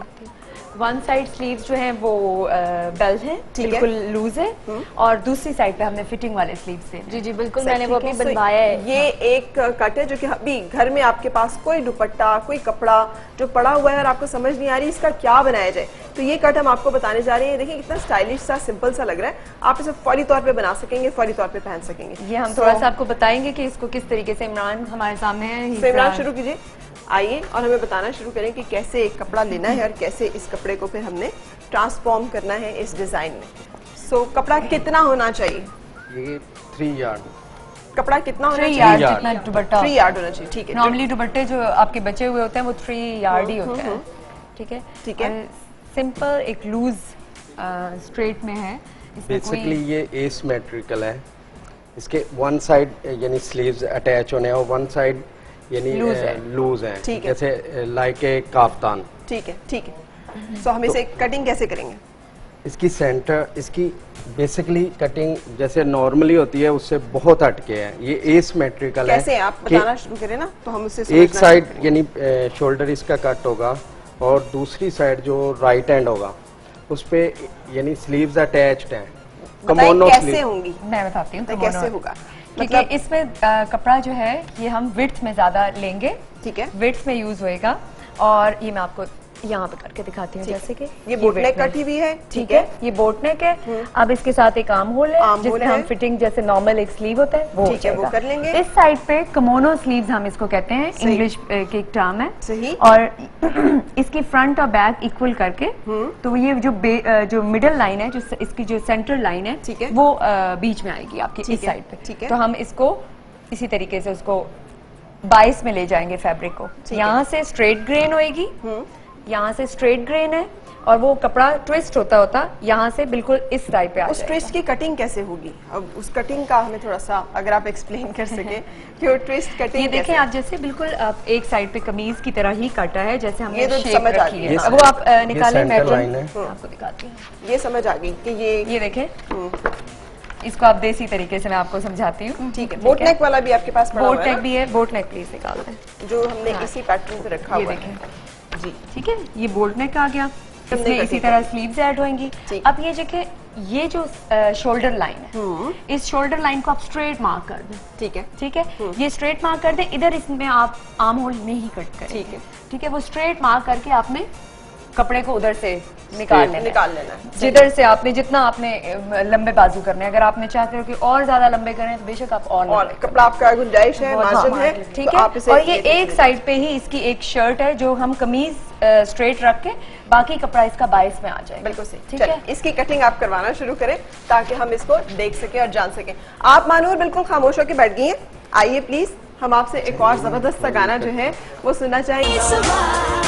वन साइड स्लीव्स जो हैं वो बेल्ट है, बिल्कुल लूज है, और दूसरी साइड पे हमने फिटिंग वाले स्लीव्स हैं। जी जी बिल्कुल, मैंने वो अभी बनवाया है। ये एक कट है जो कि अभी घर में आपके पास कोई दुपट्टा, कोई कपड़ा जो पड़ा हुआ है और आपको समझ नहीं आ रही इसका क्या बनाया जाए, तो ये कट हम आपको बताने जा रहे हैं। देखिए कितना स्टाइलिश सा, सिंपल सा लग रहा है। आप इसे फौरी तौर पे बना सकेंगे, फौरी तौर पे पहन सकेंगे। ये हम थोड़ा सा आपको बताएंगे कि इसको किस तरीके से। इमरान हमारे सामने है, इमरान शुरू कीजिए, आइए और हमें बताना शुरू करें कि कैसे एक कपड़ा लेना है और कैसे इस कपड़े को फिर हमने ट्रांसफॉर्म करना है इस डिजाइन में। सो so, कपड़ा कितना होना चाहिए? ये थ्री यार्ड कपड़ा कितना होना चाहिए? यार्ड जितना दुपट्टा थ्री यार्ड होना चाहिए। ठीक है, नॉर्मली दुपट्टे जो आपके बचे हुए होते हैं वो थ्री यार्ड ही होते हैं। ठीक है ठीक है, सिंपल एक लूज स्ट्रेट में है। बेसिकली ये एसिमेट्रिकल है, इसके वन साइड यानी स्लीव्स अटैच होने और वन साइड यानी लूज है, है। जैसे लाइक ए काफ्तान। ठीक है ठीक है। सो हम इसे कटिंग कैसे करेंगे? इसकी सेंटर, इसकी बेसिकली कटिंग जैसे नॉर्मली होती है उससे बहुत हटके है, ये एसिमेट्रिकल है। कैसे आप बताना शुरू करें ना तो हम उससे एक साइड यानी शोल्डर इसका कट होगा और दूसरी साइड जो राइट हैंड होगा उस पे यानी स्लीव्स अटैच्ड हैं। कमोनो कैसे होंगी? मैं बताती हूँ कैसे होगा। क्योंकि मतलब इसमें कपड़ा जो है ये हम विड्थ में ज्यादा लेंगे। ठीक है, विड्थ में यूज होएगा और ये मैं आपको यहाँ पे करके दिखाती हूँ। जैसे कि ये बोटनेक कटी हुई है। ठीक है, ये बोटनेक है। अब इसके साथ एक आर्म होल है जिसमें हम फिटिंग जैसे नॉर्मल एक स्लीव होता है वो, ठीक है, वो कर लेंगे। इस साइड पे कमोनो स्लीव्स हम इसको कहते हैं, इंग्लिश की एक टर्म है। सही। और इसकी फ्रंट और बैक इक्वल करके, तो ये जो जो मिडल लाइन है, जो इसकी जो सेंटर लाइन है, वो बीच में आएगी आपकी इस साइड पे। तो हम इसको इसी तरीके से उसको बाईस में ले जाएंगे फैब्रिक को। यहाँ से स्ट्रेट ग्रेन होएगी, यहाँ से स्ट्रेट ग्रेन है और वो कपड़ा ट्विस्ट होता होता यहाँ से बिल्कुल इस टाइप पे आ उस ट्विस्ट की कटिंग कैसे होगी? अब उस कटिंग का हमें थोड़ा सा अगर आप एक्सप्लेन कर सके कि वो ट्विस्ट कटिंग ये देखें आप, जैसे बिल्कुल आप एक साइड पे कमीज की तरह ही काटा है जैसे हमने ये तो शेप समझ आ रखी गई है। है। वो आप निकालें, मैं आपको दिखाती हूँ। ये समझ आ गई कि ये ये देखें, इसको आप देसी तरीके से मैं आपको समझाती हूँ। ठीक है, बोट नेक वाला भी आपके पास पड़ा हुआ है? बोट नेक भी है, बोट नेक प्लीज निकाल दें, जो हमने इसी पैटर्न पे रखा हुआ है। जी ठीक है, ये बोट नेक आ गया, इसमें इसी तरह स्लीव्स ऐड होंगी। अब ये देखें, ये जो शोल्डर लाइन है, इस शोल्डर लाइन को आप स्ट्रेट मार्क कर दें। ठीक है ठीक है, ये स्ट्रेट मार्क कर दें। इधर इसमें आप आर्म होल नहीं कट करें। ठीक है ठीक है, वो स्ट्रेट मार्क करके आपने कपड़े को उधर से निकाल लेना निकाल लेना है। जिधर से आपने जितना आपने लंबे बाजू करने, अगर आपने चाहते हो कि और ज्यादा लंबे करें तो बेशक आप और, और कपड़ा आपका गुंजाइश है, मार्जिन है, ठीक है। और ये एक साइड पे ही इसकी एक शर्ट है जो हम कमीज स्ट्रेट रख के, बाकी कपड़ा इसका बाईस में आ जाएगा। बिल्कुल सही। ठीक है, इसकी कटिंग आप करवाना शुरू करें ताकि हम इसको देख सके और जान सके। आप मानूर बिल्कुल खामोश होकर बैठ गई हैं, आइए प्लीज हम आपसे एक और जबरदस्त सा गाना जो है वो सुनना चाहेंगे।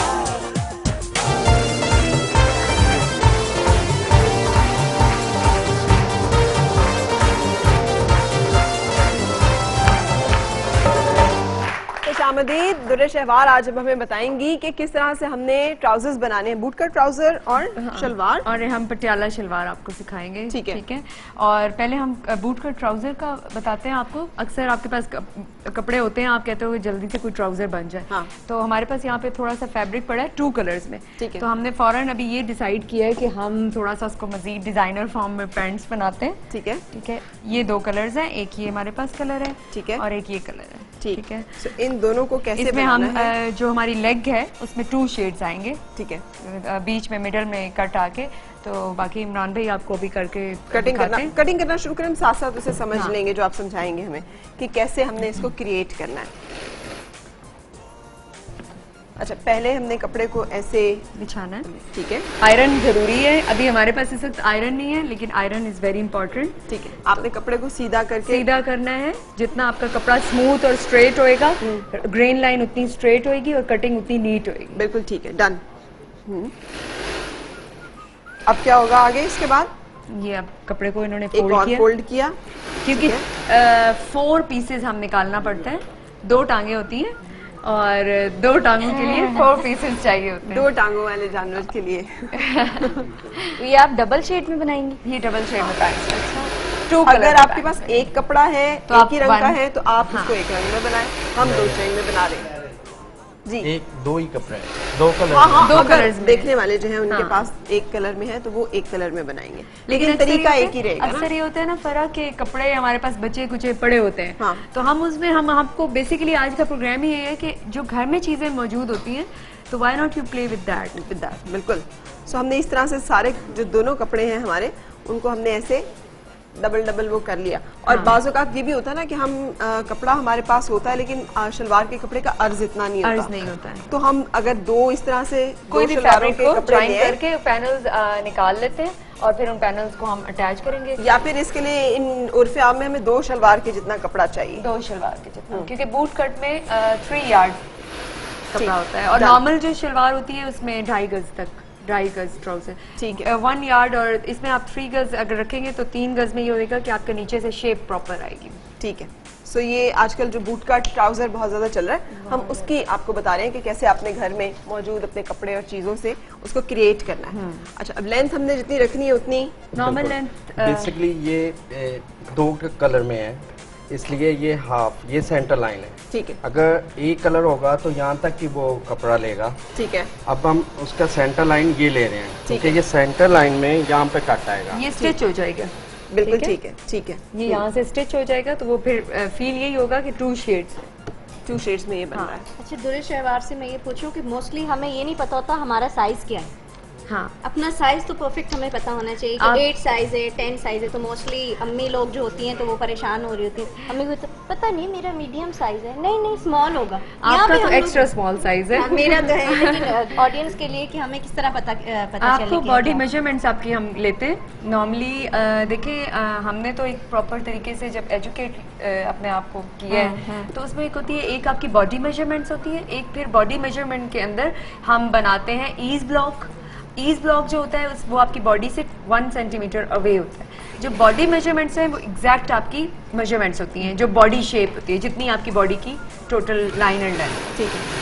आमदीद दुर्रे शहवार आज अब हमें बताएंगी कि किस तरह से हमने ट्राउजर्स बनाने हैं, बूट कट ट्राउजर और हाँ, शलवार, और हम पटियाला शलवार आपको सिखाएंगे। ठीक है ठीक है। और पहले हम बूट कट ट्राउजर का बताते हैं आपको। अक्सर आपके पास कपड़े होते हैं, आप कहते हो कि जल्दी से कोई ट्राउजर बन जाए। हाँ। तो हमारे पास यहाँ पे थोड़ा सा फैब्रिक पड़ा है टू कलर्स में। ठीक है। तो हमने फौरन अभी ये डिसाइड किया है कि हम थोड़ा सा उसको मजीद डिजाइनर फॉर्म में पैंट्स बनाते हैं। ठीक है ठीक है। ये दो कलर्स हैं, एक ये हमारे पास कलर है, ठीक है, और एक ये कलर है। ठीक है। so, इन दोनों को कैसे इसमें हम है? जो हमारी लेग है उसमें टू शेड्स आएंगे। ठीक है, बीच में मिडल में कट आके, तो बाकी इमरान भाई आपको भी करके कटिंग करना कटिंग करना शुरू करें, हम साथ साथ उसे समझ हाँ। लेंगे जो आप समझाएंगे हमें कि कैसे हमने इसको क्रिएट करना है। अच्छा, पहले हमने कपड़े को ऐसे बिछाना है। ठीक है, आयरन जरूरी है। अभी हमारे पास इस वक्त आयरन नहीं है, लेकिन आयरन इज वेरी इंपॉर्टेंट। ठीक है, आपने कपड़े को सीधा करके सीधा करना है। जितना आपका कपड़ा स्मूथ और स्ट्रेट होएगा, ग्रेन लाइन उतनी स्ट्रेट होएगी और कटिंग उतनी नीट होएगी। बिल्कुल ठीक है, डन। अब क्या होगा आगे इसके बाद? ये अब कपड़े को इन्होंने एक फोल्ड और किया, फोल्ड किया, क्योंकि फोर पीसेस हम निकालना पड़ता है। दो टांगे होती हैं और दो टांगों के लिए फोर पीसेस चाहिए होते हैं। दो टांगों वाले जानवर के लिए। ये आप डबल शेड में बनाएंगे? ये डबल शेड में पाएंगे। अगर आपके पास एक कपड़ा है तो एक आप ही रंग का one- है तो आप हाँ। उसको एक रंग में बनाएं। हम दो रंग में बना रहे हैं जी। एक दो ही कपड़े हैं, दो कलर हाँ हाँ, दो अगर कलर्स में। देखने वाले जो हैं उनके हाँ। पास एक कलर में है तो वो एक कलर में बनाएंगे, लेकिन अक्सर तरीका ये एक ही रहेगा ना। अक्सर ये होता है ना फर्क के कपड़े हमारे पास बचे कुछ पड़े होते हैं। हाँ। तो हम उसमें हम आपको बेसिकली आज का प्रोग्राम ही ये है कि जो घर में चीजें मौजूद होती हैं तो why not you play with that with that, बिल्कुल। सो हमने इस तरह से सारे जो दोनों कपड़े हैं हमारे उनको हमने ऐसे डबल डबल वो कर लिया। और हाँ। बाज़ औक़ात ये भी होता है ना कि हम आ, कपड़ा हमारे पास होता है लेकिन आ, शलवार के कपड़े का अर्ज इतना नहीं होता। अर्ज नहीं होता है। तो हम अगर दो इस तरह से कोई दो भी शलवारों फैब्रिक के को कपड़े ज्वाइन लिए हैं, करके पैनल्स निकाल लेते हैं और फिर उन पैनल्स को हम अटैच करेंगे। या फिर इसके लिए इन उर्फ़े आम में हमें दो शलवार के जितना कपड़ा चाहिए। दो शलवार के जितना, क्योंकि बूट कट में थ्री यार्ड कपड़ा होता है और Done. नॉर्मल जो शलवार होती है उसमें ढाई गज तक, ढाई गज ट्राउजर। ठीक है। वन यार्ड और इसमें आप थ्री गज अगर रखेंगे तो तीन गज में ये होगा कि आपके नीचे से शेप प्रॉपर आएगी। ठीक है। सो ये आजकल जो बूट कट ट्राउजर बहुत ज्यादा चल रहा है, हम उसकी आपको बता रहे हैं कि कैसे आपने घर में मौजूद अपने कपड़े और चीजों से उसको क्रिएट करना है। अच्छा, अब लेंथ हमने जितनी रखनी है उतनी नॉर्मल लेंथ बेसिकली ये ए, दो कलर में है, इसलिए ये हाफ, ये सेंटर लाइन है। ठीक है। अगर एक कलर होगा तो यहाँ तक कि वो कपड़ा लेगा। ठीक है, अब हम उसका सेंटर लाइन ये ले रहे हैं, ठीक क्योंकि ये सेंटर लाइन में यहाँ पे कट आएगा। ये स्टिच हो जाएगा। बिल्कुल ठीक है? ठीक है। ठीक है, ये यहाँ से स्टिच हो जाएगा तो वो फिर फील यही होगा कि टू शेड्स टू शेड्स में ये बन रहा है। अच्छा, दुर्रे शहवार से मैं ये पूछूं कि मोस्टली हमें ये नहीं पता होता हमारा साइज क्या है। हाँ, अपना साइज तो परफेक्ट हमें पता होना चाहिए आप- कि एट साइज है, टेन साइज है। तो मोस्टली अम्मी लोग जो होती हैं तो वो परेशान हो रही होती हैं, अम्मी को तो पता नहीं मेरा मीडियम साइज है, नहीं नहीं स्मॉल होगा। यहाँ आपका पे तो हम एक्स्ट्रा लोग- स्मॉल साइज है। हाँ, मेरा तो है, लेकिन ऑडियंस के लिए कि हमें किस तरह पता पता चले आपको कि बॉडी क्या- मेजरमेंट्स आपकी हम लेते हैं नॉर्मली। देखिए अ, हमने तो एक प्रॉपर तरीके से जब एजुकेट अपने आप को किया है तो उसमें एक होती है, एक आपकी बॉडी मेजरमेंट्स होती है, एक फिर बॉडी मेजरमेंट के अंदर हम बनाते हैं ईज ब्लॉक। ईज ब्लॉक जो होता है उस वो आपकी बॉडी से वन सेंटीमीटर अवे होता है। जो बॉडी मेजरमेंट्स हैं वो एग्जैक्ट आपकी मेजरमेंट्स होती हैं, जो बॉडी शेप होती है, जितनी आपकी बॉडी की टोटल लाइन एंड लेंथ। ठीक है,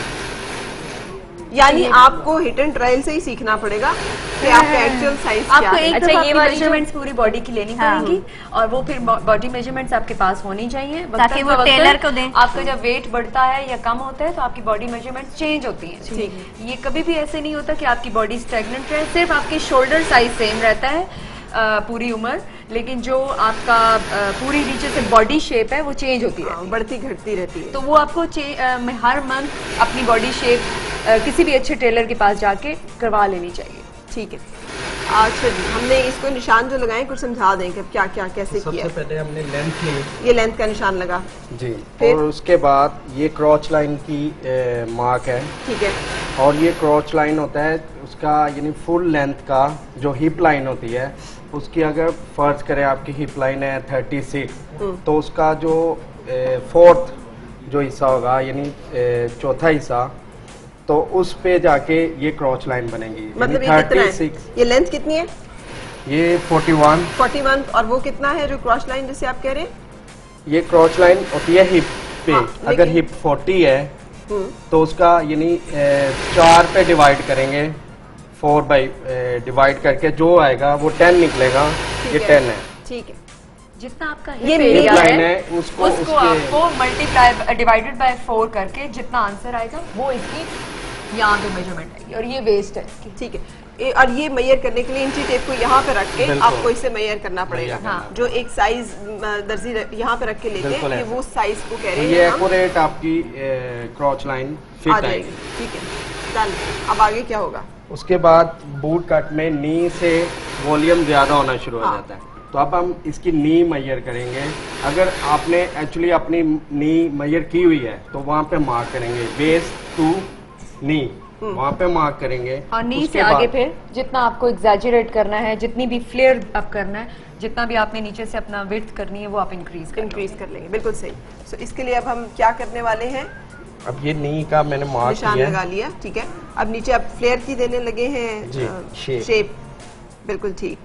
यानी आपको हिट एंड ट्रायल से ही सीखना पड़ेगा कि आपका एक्चुअल साइज क्या आपको है। एक अच्छा, दफा ये ये वाली जो- मेजरमेंट्स पूरी बॉडी की लेनी हाँ। पड़ेगी और वो फिर बॉडी मेजरमेंट्स आपके पास होनी चाहिए वक्तन ताकि वो फवक्तन। टेलर को दें। आपका जब वेट बढ़ता है या कम होता है तो आपकी बॉडी मेजरमेंट्स चेंज होती हैं। ठीक ये कभी भी ऐसे नहीं होता कि आपकी बॉडी स्टेगनेंट रहे, सिर्फ आपकी शोल्डर साइज सेम रहता है अ, पूरी उम्र, लेकिन जो आपका अ, पूरी नीचे से बॉडी शेप है वो चेंज होती है। हाँ, बढ़ती घटती रहती है। तो वो आपको चे- अ, में हर मंथ अपनी बॉडी शेप अ, किसी भी अच्छे टेलर के पास जाके करवा लेनी चाहिए। ठीक है। अच्छा जी, हमने इसको निशान जो लगाए कुछ समझा दें कि क्या क्या कैसे सबसे किया। पहले हमने लेंथ ली ये लेंथ का निशान लगा। जी, फिर? और उसके बाद ये क्रॉच लाइन की ए, मार्क है, ठीक है। और ये क्रॉच लाइन होता है उसका यानी फुल लेंथ का जो हिप लाइन होती है उसकी, अगर फर्ज करें आपकी हिप लाइन है थर्टी सिक्स तो उसका जो फोर्थ जो हिस्सा होगा यानी ए, चौथा हिस्सा, तो उस पे जाके ये क्रॉच लाइन बनेगी। मतलब ये थर्टी कितना है? सिक्स, ये लेंथ कितनी है? ये फोर्टी वन, फोर्टी वन। और वो कितना है जो क्रॉस लाइन जिसे आप कह रहे हैं? ये क्रॉच लाइन होती है हिप पे। हाँ, अगर लेकिन- हिप फोर्टी है हम्म, तो उसका यानी ए, चार पे डिवाइड करेंगे, फोर बाई डिवाइड करके जो आएगा वो टेन निकलेगा। ठीक ये है। टेन है। ठीक है। जितना आपका ये hip मेरी area लाइन है, है, उसको उसको उसके- आपको मल्टीप्लाई डिवाइडेड बाय फोर करके जितना आंसर आएगा वो इसकी यहाँ पे मेजरमेंट आएगी और ये वेस्ट है इसकी। ठीक है। ए, और ये मेजर करने के लिए इंची टेप को यहाँ पे रख के बिल्कुल। आपको इसे मेजर करना पड़ेगा। मेजर करना हाँ, जो एक साइज दर्जी यहाँ पे रख के लेते बिल्कुल हैं, ये ऐसे। वो साइज को कह तो रहे ये हैं हम, एक्यूरेट आपकी क्रॉच लाइन आ फिट जाएगी। आएगी। ठीक है, डन। अब आगे क्या होगा? उसके बाद बूट कट में नी से वॉल्यूम ज़्यादा होना शुरू हो हाँ। जाता है, तो अब हम इसकी नी मेजर करेंगे। अगर आपने एक्चुअली अपनी नी मेजर की हुई है तो वहाँ पे मार्क करेंगे वेस्ट टू नी वहाँ पे मार्क करेंगे और नी उसके से आगे बाद- फिर जितना आपको एग्जैजरेट करना है, जितनी भी फ्लेयर आप करना है, जितना भी आपने नीचे से अपना विड्थ करनी है वो आप इंक्रीज कर इंक्रीज कर लेंगे, बिल्कुल सही। सो इसके लिए अब हम क्या करने वाले हैं, अब ये नी का मैंने मार्क निशान किया लगा लिया, ठीक है। अब नीचे आप फ्लेयर की देने लगे हैं जी, shape। शेप, बिल्कुल ठीक।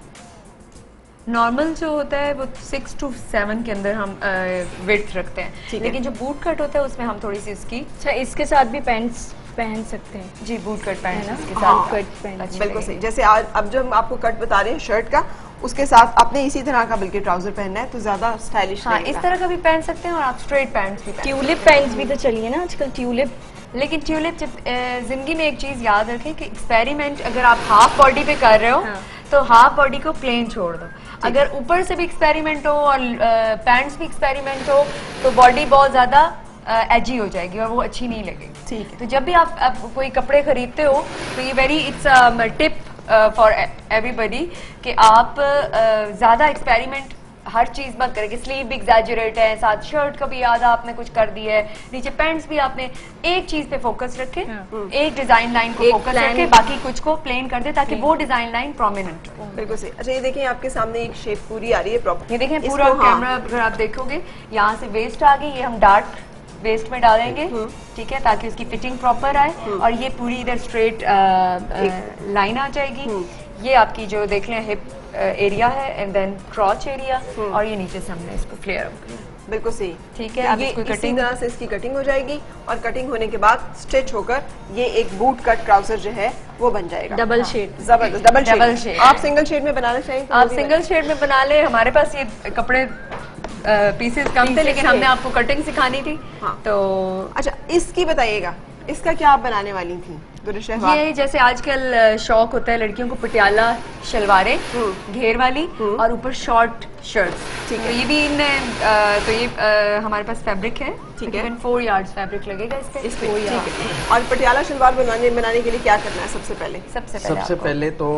नॉर्मल जो होता है वो सिक्स टू सेवन के अंदर हम विड्थ रखते हैं, ठीक है। लेकिन जो बूट कट होता है उसमें हम थोड़ी सी इसकी अच्छा, इसके साथ भी पैंट्स पहन सकते हैं। जी बूट कट पैंट इसके हाँ, साथ कट पैंट अच्छे बिल्कुल लगेंगे। सही। जैसे आज अब जो हम आपको कट बता रहे हैं शर्ट का, उसके साथ आपने इसी तरह का बल्कि ट्राउजर पहनना है तो ज्यादा स्टाइलिश हाँ, लगेगा। इस तरह का भी पहन सकते हैं और आप स्ट्रेट पैंट्स भी पहन ट्यूलिप पैंट्स भी तो चली है ना आजकल, ट्यूलिप। लेकिन ट्यूलिप जब अ, जिंदगी में एक चीज याद रखें कि एक्सपेरिमेंट अगर आप हाफ बॉडी पे कर रहे हो हाँ। तो हाफ बॉडी को प्लेन छोड़ दो। अगर ऊपर से भी एक्सपेरिमेंट हो और पैंट्स भी एक्सपेरिमेंट हो तो बॉडी बहुत ज्यादा एजी हो जाएगी और वो अच्छी नहीं लगेगी। ठीक है। तो जब भी आप, आप कोई कपड़े खरीदते हो तो ये very it's tip for everybody कि आप uh, ज्यादा एक्सपेरिमेंट हर चीज मत करें कि स्लीव भी एग्जैजुरेट है, साथ शर्ट का भी आधा आपने कुछ कर दिया है, नीचे पैंट्स भी आपने एक चीज पे फोकस रखे, एक डिजाइन लाइन को एक फोकस plan- रखे, बाकी कुछ को प्लेन कर दे ताकि वो डिजाइन लाइन प्रोमिनेंट हो। बिल्कुल सही। अच्छा, ये देखिए आपके सामने एक शेप पूरी आ रही है प्रॉपर। ये देखें पूरा कैमरा अगर आप देखोगे यहाँ से वेस्ट आ गई, ये हम डार्ट वेस्ट में डालेंगे, ठीक है, ताकि उसकी फिटिंग प्रॉपर आए और ये पूरी इधर स्ट्रेट लाइन आ जाएगी। ये आपकी जो देख लें हिप एरिया है एंड देन क्रॉच एरिया और ये नीचे से हमने इसको फ्लेयर अप किया। बिल्कुल सही। ठीक है, तो अब ये इसको इसी कटिंग तरह से इसकी कटिंग हो जाएगी और कटिंग होने के बाद स्टिच होकर ये एक बूट कट ट्राउजर जो है वो बन जाएगा। Double shade. जबरदस्त, डबल शेड। Double shade। आप सिंगल शेड में बनाना चाहिए तो आप वो भी सिंगल शेड में बना ले। हमारे पास ये कपड़े पीसेस कम थे लेकिन हमने आपको कटिंग सिखानी थी। हाँ। तो बने। अच्छा, इसकी बताइएगा, इसका क्या आप बनाने वाली थी दुरुशहवार? ये जैसे आजकल अ, शौक होता है लड़कियों को पटियाला शलवारें घेर वाली और ऊपर शॉर्ट शर्ट्स। ठीक तो है। ये भी इन अ, तो ये अ, हमारे पास फैब्रिक है, ठीक है। फोर यार्ड्स फैब्रिक लगेगा इस पे। इस पे, ठीक है। और पटियाला शलवार बनाने बनाने के लिए क्या करना है सबसे पहले? सबसे पहले सबसे आपको- पहले तो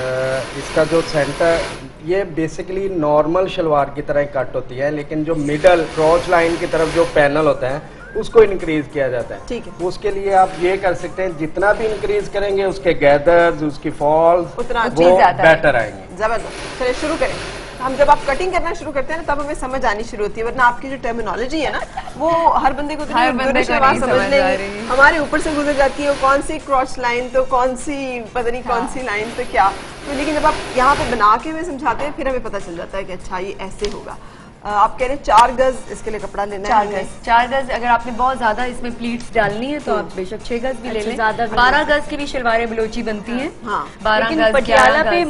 अ, इसका जो सेंटर, ये बेसिकली नॉर्मल शलवार की तरह कट होती है, लेकिन जो मिडल क्रॉच लाइन की तरफ जो पैनल होता है उसको इंक्रीज किया जाता है। ठीक है। उसके लिए आप ये कर सकते हैं, जितना भी इंक्रीज करेंगे उसके गैदर्स, उसकी फॉल्स उतना वो ज्यादा बेटर आएंगे। जबरदस्त। चलिए शुरू करें। हम जब आप कटिंग करना शुरू करते हैं ना तब हमें समझ आनी शुरू होती है, वरना आपकी जो टर्मिनोलॉजी है ना वो हर बंदे को हर बंदे को दुरुशहवार नहीं समझ समझ आ नहीं, रही। हमारे ऊपर से गुजर जाती है वो कौन सी क्रॉस लाइन तो कौन सी पता नहीं कौन सी लाइन तो क्या। तो लेकिन जब आप यहाँ पे बना के हमें समझाते हैं फिर हमें पता चल जाता है कि अच्छा ये ऐसे होगा। अ, आप कह रहे हैं चार गज इसके लिए कपड़ा लेना है चार हमें। गज चार गज अगर आपने बहुत ज्यादा इसमें प्लीट्स डालनी है तो आप बेशक छह गज भी ले अच्छा, लें। ज्यादा भी बारह गज की भी शलवारें बलोची बनती हैं। हाँ। बारह लेकिन गज पटियाला पे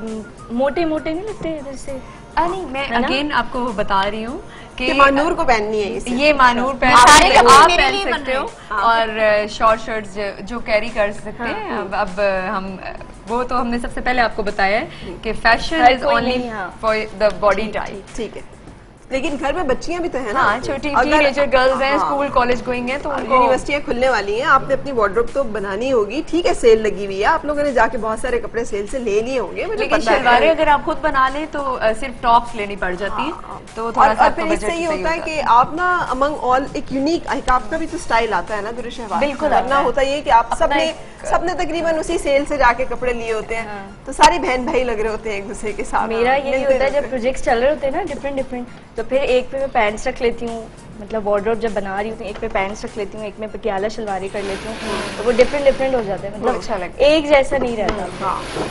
पे मोटे मोटे नहीं लगते इधर से? नहीं, मैं है ना? अगेन आपको बता रही हूँ कि कि मानूर को पहननी है इसे। ये मानूर पहन सारे सकते हो, कपड़े आप मेरे पहन लिए सकते हो बन और शॉर्ट शर्ट्स जो कैरी कर सकते हैं। अब अब हम वो तो हमने सबसे पहले आपको बताया है कि फैशन हर इज कोई ओनली नहीं, हाँ। For the body type. ठीक है, लेकिन घर में बच्चियां भी तो है ना। हाँ, छोटी अगर- टीनेजर गर्ल्स हैं, हाँ। स्कूल कॉलेज गोइंग हैं, तो उनको यूनिवर्सिटियां खुलने वाली हैं, आपने अपनी वार्डरोब तो बनानी होगी। ठीक है, सेल लगी हुई है, आप लोगों ने जाके बहुत सारे कपड़े सेल से ले लिए होंगे, मुझे लेकिन पता है। शलवारें अगर आप खुद बना लें तो अ, सिर्फ टॉप्स लेनी पड़ जाती है, तो थोड़ा और, सा और आपका फिर बजट इससे ये सही होता है होता कि आप ना अमंग ऑल एक यूनिक, आपका भी तो स्टाइल आता है ना दुरुशहवार। बिल्कुल वरना आता है। होता ये कि आप अपना सबने एक- सबने तकरीबन उसी सेल से जाके कपड़े लिए होते हैं, तो सारे बहन भाई लग रहे होते हैं एक दूसरे के साथ। मेरा यही मिलते होता है रहते जब हैं। प्रोजेक्ट्स चल रहे होते हैं ना डिफरेंट डिफरेंट, तो फिर एक पे मैं पैंट्स रख लेती हूँ, मतलब वार्डरोब जब बना रही हूँ तो एक पे पैंट्स रख लेती हूँ, एक में पटियाला शलवारी कर लेती हूँ, तो वो डिफरेंट डिफरेंट हो जाता है, मतलब अच्छा लगता एक जैसा नहीं रहता।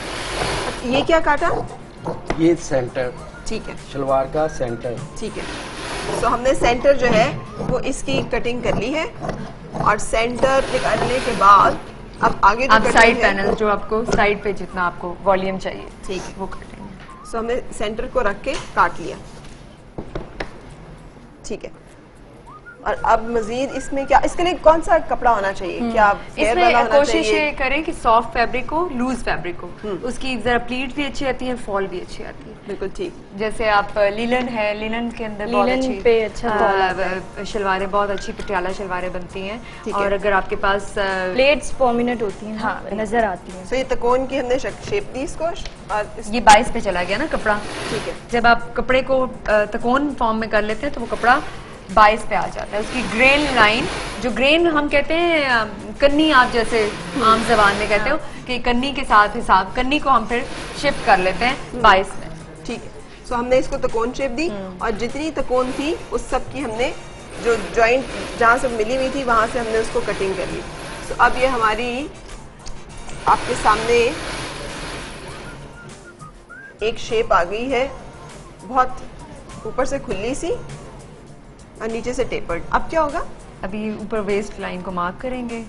हाँ। ये क्या काटा? ये सेंटर ठीक है, शलवार का सेंटर। ठीक है। सो हमने सेंटर जो है वो इसकी कटिंग कर ली है और सेंटर निकालने के बाद अब आगे जो आप cutting साइड है- पैनल जो आपको साइड पे जितना आपको वॉल्यूम चाहिए ठीक है। वो कटेंगे। सो हमने सेंटर को रख के काट लिया, ठीक है। और अब मजीद इसमें क्या, इसके लिए कौन सा कपड़ा होना चाहिए? क्या फ्लेयर वाला इसमें होना कोशिश चाहिए? ये करें कि सॉफ्ट फैब्रिक हो, लूज फैब्रिक हो, उसकी जरा प्लीट भी अच्छी आती है, फॉल भी अच्छी आती है। बिल्कुल ठीक। जैसे आप लिलन है, लिलन के अंदर बहुत लिनन अच्छी पे अच्छा फॉल आता आ, शलवारें बहुत अच्छी पटियाला शलवारें बनती हैं। ठीक है। और अगर आपके पास आ, प्लेट्स प्रोमिनेंट होती हैं, हाँ, नजर आती हैं। सो ये तकोन की हमने शेप दी इसको और इस, ये बाईस पे चला गया ना कपड़ा। ठीक है। जब आप कपड़े को आ, तकोन फॉर्म में कर लेते हैं तो वो कपड़ा बाईस पे आ जाता है। उसकी ग्रेन लाइन, जो ग्रेन हम कहते हैं कन्नी आप जैसे आम जबान में कहते हो कि कन्नी के साथ हिसाब, कन्नी को हम फिर शिफ्ट कर लेते हैं बाईस में। ठीक है, सो हमने इसको त्रिकोण शेप दी और जितनी त्रिकोण थी उस सब की हमने जो जॉइंट जहाँ से मिली हुई थी वहां से हमने उसको कटिंग कर ली। सो अब ये हमारी आपके सामने एक शेप आ गई है, बहुत ऊपर से खुली सी और नीचे से टेपर्ड। अब क्या होगा? अभी ऊपर वेस्ट लाइन को मार्क करेंगे,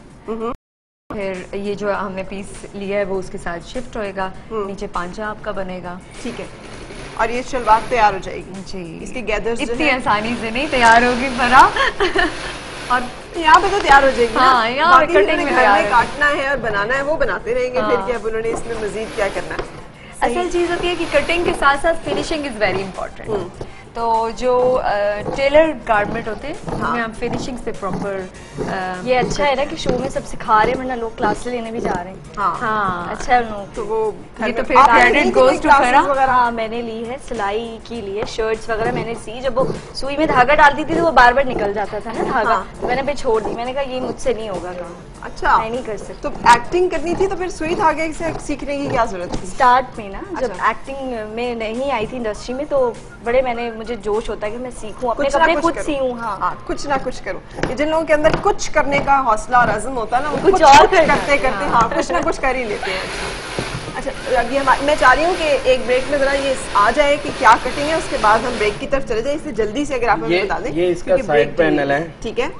फिर ये जो हमने पीस लिया है वो उसके साथ शिफ्ट होएगा, नीचे पांचा आपका बनेगा। ठीक है, और ये शलवार तैयार हो जाएगी जी। इसके गैदर्स इतनी आसानी से नहीं तैयार होगी फरा और यहाँ पे तो तैयार हो जाएगी। हाँ, यहाँ पे कटिंग में तैयार है। काटना है और बनाना है वो बनाते रहेंगे। हाँ। फिर क्या उन्होंने इसमें मजीद क्या करना है? असल चीज होती है कि कटिंग के साथ साथ फिनिशिंग इज वेरी इंपॉर्टेंट। तो जो टेलर गारमेंट होते हैं उनमें हम फिनिशिंग से प्रॉपर। ये अच्छा है ना कि शो में सब सिखा रहे हैं, वरना लोग क्लास लेने भी जा रहे हैं। हाँ, हाँ अच्छा है उन तो वो ये तो फिर क्रेडिट गोज टू फरा। हाँ मैंने ली है, सिलाई की ली है, शर्ट्स वगैरह मैंने सी। जब वो सुई में धागा डालती थी तो वो बार बार निकल जाता था ना धागा। तो मैंने फिर छोड़ दी, मैंने कहा ये मुझसे नहीं होगा काम। अच्छा, मैं नहीं कर सकती। तो एक्टिंग करनी थी तो फिर सुई धागे से सीखने की क्या जरूरत थी? स्टार्ट में ना जब अच्छा। एक्टिंग में नहीं आई थी इंडस्ट्री में, तो बड़े मैंने मुझे जोश होता है कि मैं सीखूं, अपने कुछ ना कपड़े कुछ खुद करो। सीऊं। हाँ हाँ, कुछ ना कुछ करो। ये जिन लोगों के अंदर कुछ करने का हौसला और अज़्म होता है ना, वो कुछ कुछ और और करना करते करते हाँ कुछ ना कुछ कर ही लेते हैं। अच्छा, अभी हम मैं चाह रही हूँ कि एक ब्रेक में जरा ये आ जाए कि क्या कटिंग है, उसके बाद हम ब्रेक की तरफ चले जाए। इसलिए जल्दी से अगर आप हमें बता दें। ये इसका साइड पैनल है। ठीक है,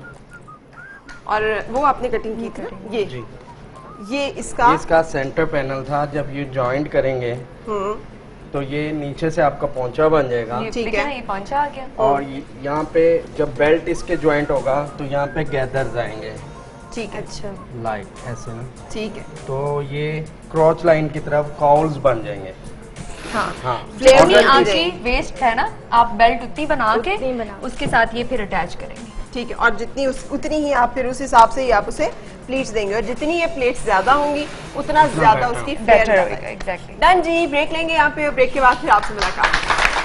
और वो आपने कटिंग की थी ना ये जी। ये इसका ये इसका सेंटर पैनल था। जब ये जॉइंट करेंगे तो ये नीचे से आपका पोंचा बन जाएगा। ये ठीक ठीक है। है, ये पांचा आ गया। और ये- यहाँ पे जब बेल्ट इसके जॉइंट होगा तो यहाँ पे गैदर्स आएंगे। ठीक है। अच्छा लाइक ऐसे ना, ठीक है। तो ये क्रॉच लाइन की तरफ कॉल्स बन जाएंगे। हाँ, हाँ, जितनी अगर- आपकी वेस्ट है ना, आप बेल्ट उतनी बना के उतनी बना। उसके साथ ये फिर अटैच करेंगे। ठीक है, और जितनी उस उतनी ही आप फिर उस हिसाब से ही आप उसे प्लेट्स देंगे, और जितनी ये प्लेट्स ज्यादा होंगी उतना ज्यादा better. उसकी फेयर बेटर होगा। होगा, एग्जैक्टली। डन जी, ब्रेक लेंगे यहाँ पे, ब्रेक के बाद फिर आपसे मुलाकात।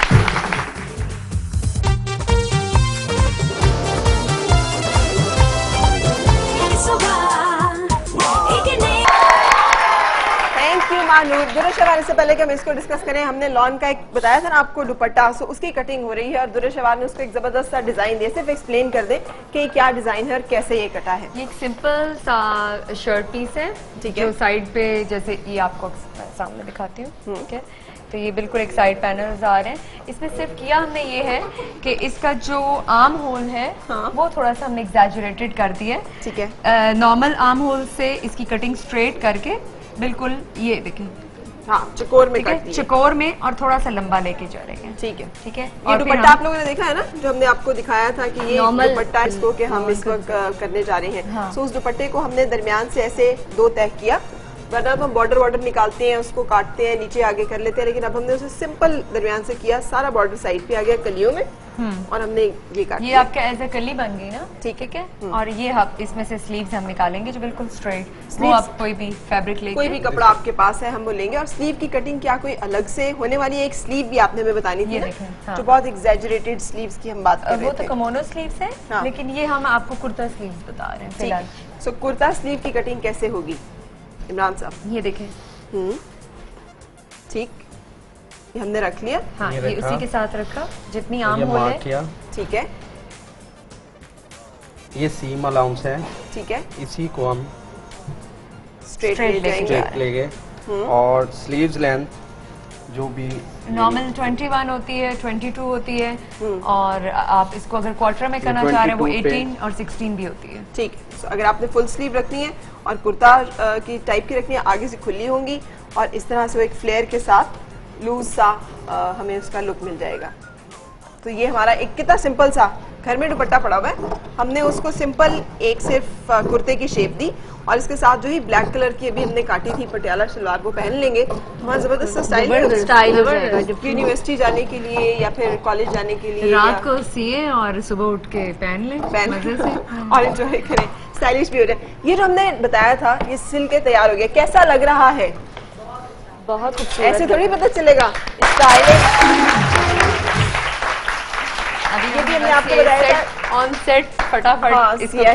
Thank you Manur. दुरुशव आने से पहले कि हम इसको डिस्कस करें, हमने लॉन का एक बताया था ना आपको दुपट्टा, सो उसकी कटिंग हो रही है और दुरुशव ने उसको एक जबरदस्त सा डिजाइन दिया। सिर्फ एक्सप्लेन कर दे कि ये क्या डिजाइन है और कैसे ये कटा है। ये एक सिंपल सा शर्ट पीस है, ठीक है। जो साइड पे जैसे ये आपको सामने दिखाती हूँ, ठीक है। तो ये बिल्कुल एक साइड पैनल्स आ रहे हैं। इसमें सिर्फ किया हमने ये है कि इसका जो आर्म होल है हाँ। वो थोड़ा सा हमने एग्जैजुरेटेड कर दिया है। ठीक है। नॉर्मल आर्म होल से इसकी कटिंग स्ट्रेट करके बिल्कुल ये देखें, हाँ, चकोर में ठीक कट है, दिया। चकोर में, और थोड़ा सा लंबा लेके जा रहे हैं। ठीक है। ठीक है। ये और फिर दुपट्टा हम- आप लोगों ने देखा है ना, जो हमने आपको दिखाया था कि ये Normal- दुपट्टा इसको कि हम इस वक्त अ, करने जा रहे हैं। हाँ। सो उस दुपट्टे को हमने दरमियान से ऐसे दो तह किया, वरना तो हम बॉर्डर वॉर्डर निकालते हैं, उसको काटते हैं, नीचे आगे कर लेते हैं, लेकिन अब हमने उसे सिंपल दरमियान से किया। सारा बॉर्डर साइड पे आ गया कलियों में, और हमने ये काट ये दिया। आपका एज ए कली बन गई ना, ठीक है। है। और ये हम इसमें से स्लीव्स हम निकालेंगे जो बिल्कुल स्ट्रेट, वो Sleeves- आप कोई भी फैब्रिक लेके कोई भी कपड़ा आपके पास है हम वो लेंगे। और स्लीव की कटिंग क्या कोई अलग से होने वाली है? एक स्लीव भी आपने हमें बतानी थी ये ना, देखें, हाँ। जो बहुत एग्जैजुरेटेड स्लीव्स की हम बात कर अ, रहे वो तो थे। कमोनो स्लीव्स है, हाँ। लेकिन ये हम आपको कुर्ता स्लीव्स बता रहे हैं ठीक फिलहाल। है। सो कुर्ता स्लीव की कटिंग कैसे होगी इमरान साहब? ये देखें, हम्म, ठीक, ये हमने रख लिया। हाँ, ये ये रखा। उसी के साथ रखा जितनी आम ये होल मार्क है। किया। ठीक है। ये सीम अलाउंस है, ठीक है, इसी को हम स्ट्रेट Straight ले लेके जाएंगे। स्ट्रेट लेंगे। और स्लीव्स लेंथ जो भी नॉर्मल इक्कीस होती है, बाईस होती है, और आप इसको अगर क्वार्टर में करना चाह रहे हैं वो बाईस पे। अठारह और सोलह भी होती है। ठीक है। सो अगर आपने फुल स्लीव रखनी है और कुर्ता अ, की टाइप की रखनी है, आगे से खुली होंगी और इस तरह से वो एक फ्लेयर के साथ लूज सा अ, हमें उसका लुक मिल जाएगा। तो ये हमारा एक कितना सिंपल सा घर में दुपट्टा पड़ा हुआ है, हमने उसको सिंपल एक सिर्फ अ, कुर्ते की शेप दी, और इसके साथ जो ही ब्लैक कलर की अभी हमने काटी थी पटियाला शलवार, वो पहन लेंगे, हमारा जबरदस्त स्टाइल स्टाइल हो जाएगा। यूनिवर्सिटी जाने के लिए या फिर कॉलेज जाने के लिए, रात या को सिए और सुबह उठ के पहन लें पहन मजे से। और एंजॉय करें, स्टाइलिश भी हो जाए। ये जो हमने बताया था ये सिल के तैयार हो गया, कैसा लग रहा है? बहुत खूबसूरत। ऐसे थोड़ी पता चलेगा स्टाइलिश। अभी ये भी हमने आपको बताया था ऑन सेट फटाफट हाँ, इसको सिया है। किए।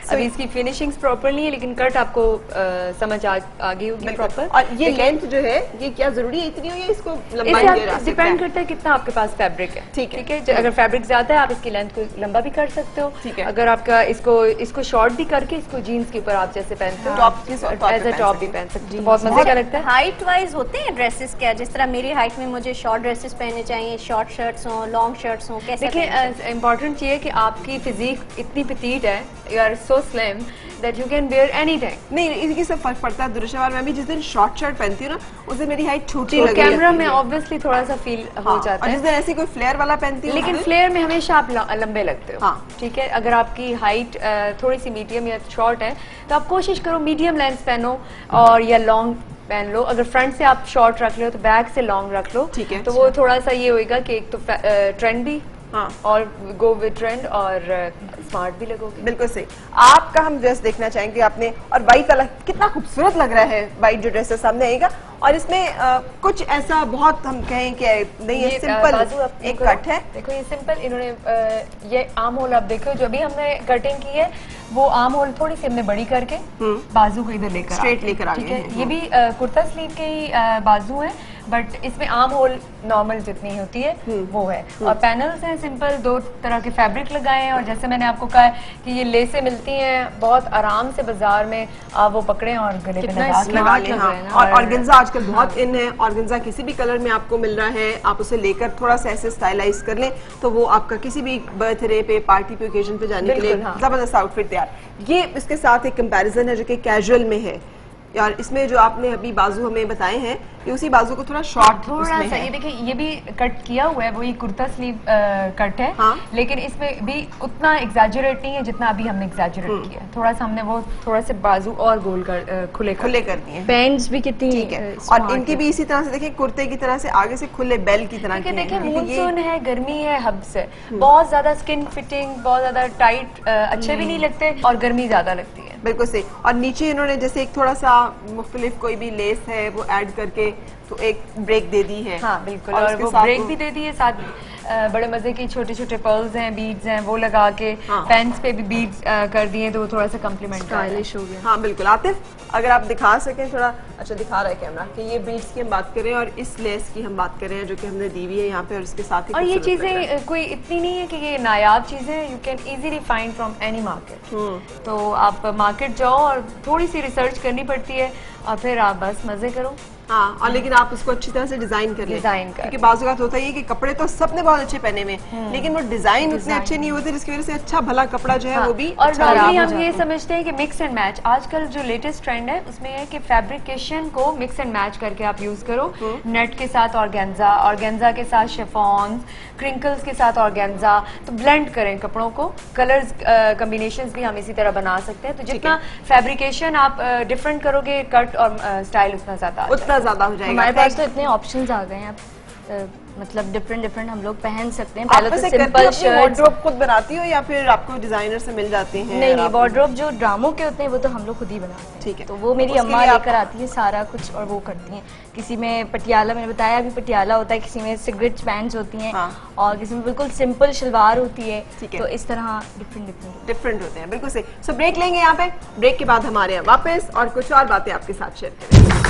अभी इसकी फिनिशिंग्स प्रॉपर नहीं है, लेकिन कट आपको uh, समझ आ, आ गई होगी प्रॉपर। और ये लेंथ जो है ये क्या जरूरी है इतनी हो या इसको लंबाई डिपेंड करता है कितना आपके पास फैब्रिक है। ठीक है, ठीक है। अगर फैब्रिक ज्यादा है आप इसकी लेंथ को लंबा भी कर सकते हो। ठीक है। अगर आपका इसको इसको शॉर्ट भी करके इसको जीन्स के ऊपर आप जैसे पहनते हो टॉप एज अ टॉप भी पहन सकते हो, बहुत मजे का लगता है। हाइट वाइज होते हैं ड्रेसेस क्या, जिस तरह मेरी हाइट में मुझे शॉर्ट ड्रेसेस पहनने चाहिए, शॉर्ट शर्ट्स हो, लॉन्ग शर्ट्स हो, कैसे? देखिए इंपॉर्टेंट चीज है कि आपकी फिजिक इतनी पिटीट है, you are so slim that you can wear anything. नहीं, इसकी सब फर्क पड़ता है दुरुशवार। मैं भी जिस दिन शॉर्ट शर्ट पहनती हूँ ना उस दिन मेरी हाइट छोटी तो लग कैमरा में ऑब्वियसली थोड़ा सा फील हो जाता है, और जिस दिन ऐसी कोई फ्लेयर वाला पहनती हूँ लेकिन फ्लेयर में हमेशा आप लंबे लगते हो। ठीक है, अगर आपकी हाइट थोड़ी सी मीडियम या शॉर्ट है तो आप कोशिश करो मीडियम लेंथ पहनो और या लॉन्ग पहन लो। अगर फ्रंट से आप शॉर्ट रख लो तो बैक से लॉन्ग रख लो। ठीक है, तो वो थोड़ा सा ये होएगा कि एक तो ट्रेंड भी हाँ और गो विद ट्रेंड और स्मार्ट भी लगोगे। बिल्कुल सही। आपका हम ड्रेस देखना चाहेंगे आपने, और वाइट वाला कितना खूबसूरत लग रहा है वाइट जो ड्रेस सामने आएगा, और इसमें आ, कुछ ऐसा बहुत हम कहें कि नहीं है सिंपल एक कट है। देखो ये सिंपल इन्होंने आ, ये आर्म होल आप देखो जो भी हमने कटिंग की है वो आर्म होल थोड़ी सी हमने बड़ी करके बाजू को इधर लेकर स्ट्रेट लेकर आ गए। ये भी कुर्ता स्लीव के ही बाजू है, बट इसमें आर्म होल नॉर्मल जितनी होती है वो है। और पैनल्स हैं सिंपल, दो तरह के फैब्रिक लगाए हैं, और जैसे मैंने आपको कहा है कि ये लेसें मिलती हैं बहुत आराम से बाजार में, आप वो पकड़ें और गले पे लगा लें। और ऑर्गेन्जा आजकल बहुत इन है, ऑर्गेन्जा किसी भी कलर में आपको मिल रहा है, आप उसे लेकर थोड़ा सा ऐसे स्टाइलाइज कर लें तो वो आपका किसी भी बर्थडे पे, पार्टी पे, ओकेजन पे जाने के लिए जबरदस्त आउटफिट तैयार। ये इसके साथ एक कंपैरिजन है जो कि कैजुअल में है, यार इसमें जो आपने अभी बाजू हमें बताए हैं ये उसी बाजू को थोड़ा शॉर्ट थोड़ा सा, ये देखिए ये भी कट किया हुआ है, वही कुर्ता स्लीव कट है। हाँ? लेकिन इसमें भी उतना एग्जैजरेट नहीं है जितना अभी हमने एग्जैजरेट किया है, थोड़ा सा हमने वो थोड़ा से बाजू और गोल कर खुले खुले कर दिए। पैंट्स भी कितनी ठीक है, और इनकी भी इसी तरह से देखिए कुर्ते की तरह से आगे से खुले बेल की तरह। देखिए मूनसून है, गर्मी है, हब से बहुत ज्यादा स्किन फिटिंग बहुत ज्यादा टाइट अच्छे भी नहीं लगते और गर्मी ज्यादा लगती है। बिल्कुल सही। और नीचे इन्होंने जैसे एक थोड़ा सा मुख्तलिफ कोई भी लेस है वो ऐड करके तो एक ब्रेक दे दी है। हाँ बिल्कुल, और, और वो ब्रेक भी दे दी है, साथ बड़े मजे की छोटे छोटे पर्ल्स हैं, बीड्स हैं, वो लगा के हाँ। पैंट्स पे भी बीड्स कर दिए तो वो थोड़ा सा कम्प्लीमेंट स्टाइलिश हो गया। हाँ बिल्कुल। आतिफ अगर आप दिखा सकें थोड़ा, अच्छा दिखा रहा है कैमरा कि ये बीड्स की हम बात करें और इस लेस की हम बात करें जो कि हमने दी हुई है यहाँ पे, और इसके साथ ही और ये चीजें कोई इतनी नहीं है कि ये नायाब चीजें, you can easily find from any market. तो आप मार्केट जाओ और थोड़ी सी रिसर्च करनी पड़ती है और फिर आप बस मजे करो। हाँ, और लेकिन आप उसको अच्छी तरह से डिजाइन कर लें, डिजाइन कर, क्योंकि बाज़ औक़ात होता है कि कपड़े तो सबने बहुत अच्छे पहने हुए लेकिन वो डिजाइन उतने अच्छे नहीं होते, जिसकी वजह से अच्छा भला कपड़ा जो है हाँ, वो भी और नॉर्मली हम ये समझते हैं कि मिक्स एंड मैच, आजकल जो लेटेस्ट ट्रेंड है उसमें है कि फैब्रिकेशन को मिक्स एंड मैच करके आप यूज करो, नेट के साथ ऑर्गेन्जा, ऑर्गेन्जा के साथ शिफॉन, क्रिंकल्स के साथ ऑर्गेन्जा, तो ब्लेंड करें कपड़ों को, कलर्स कॉम्बिनेशंस भी हम इसी तरह बना सकते हैं। तो जितना फैब्रिकेशन आप डिफरेंट करोगे कट और स्टाइल उतना ज्यादा उतना ज्यादा हो जाएगा। हमारे पास तो इतने ऑप्शंस आ गए हैं, आप मतलब डिफरेंट डिफरेंट हम लोग पहन सकते हैं। पहले तो सिंपल शर्ट वार्डरोब खुद बनाती हो या फिर आपको डिजाइनर से मिल जाते हैं? नहीं नहीं, वार्डरोब जो ड्रामों के होते हैं वो तो हम लोग खुद ही बनाते हैं। ठीक है, तो वो मेरी अम्मा लेकर आती है सारा कुछ और वो करती हैं। किसी में पटियाला, मैंने बताया अभी पटियाला होता है, किसी में सिगरेट पैंट्स होती हैं और किसी में बिल्कुल सिंपल शलवार होती है। तो इस तरह डिफरेंट डिफरेंट डिफरेंट होते हैं। बिल्कुल सही। सो ब्रेक लेंगे यहाँ पे, ब्रेक के बाद हमारे यहाँ वापस और कुछ और बातें आपके साथ शेयर करेंगे।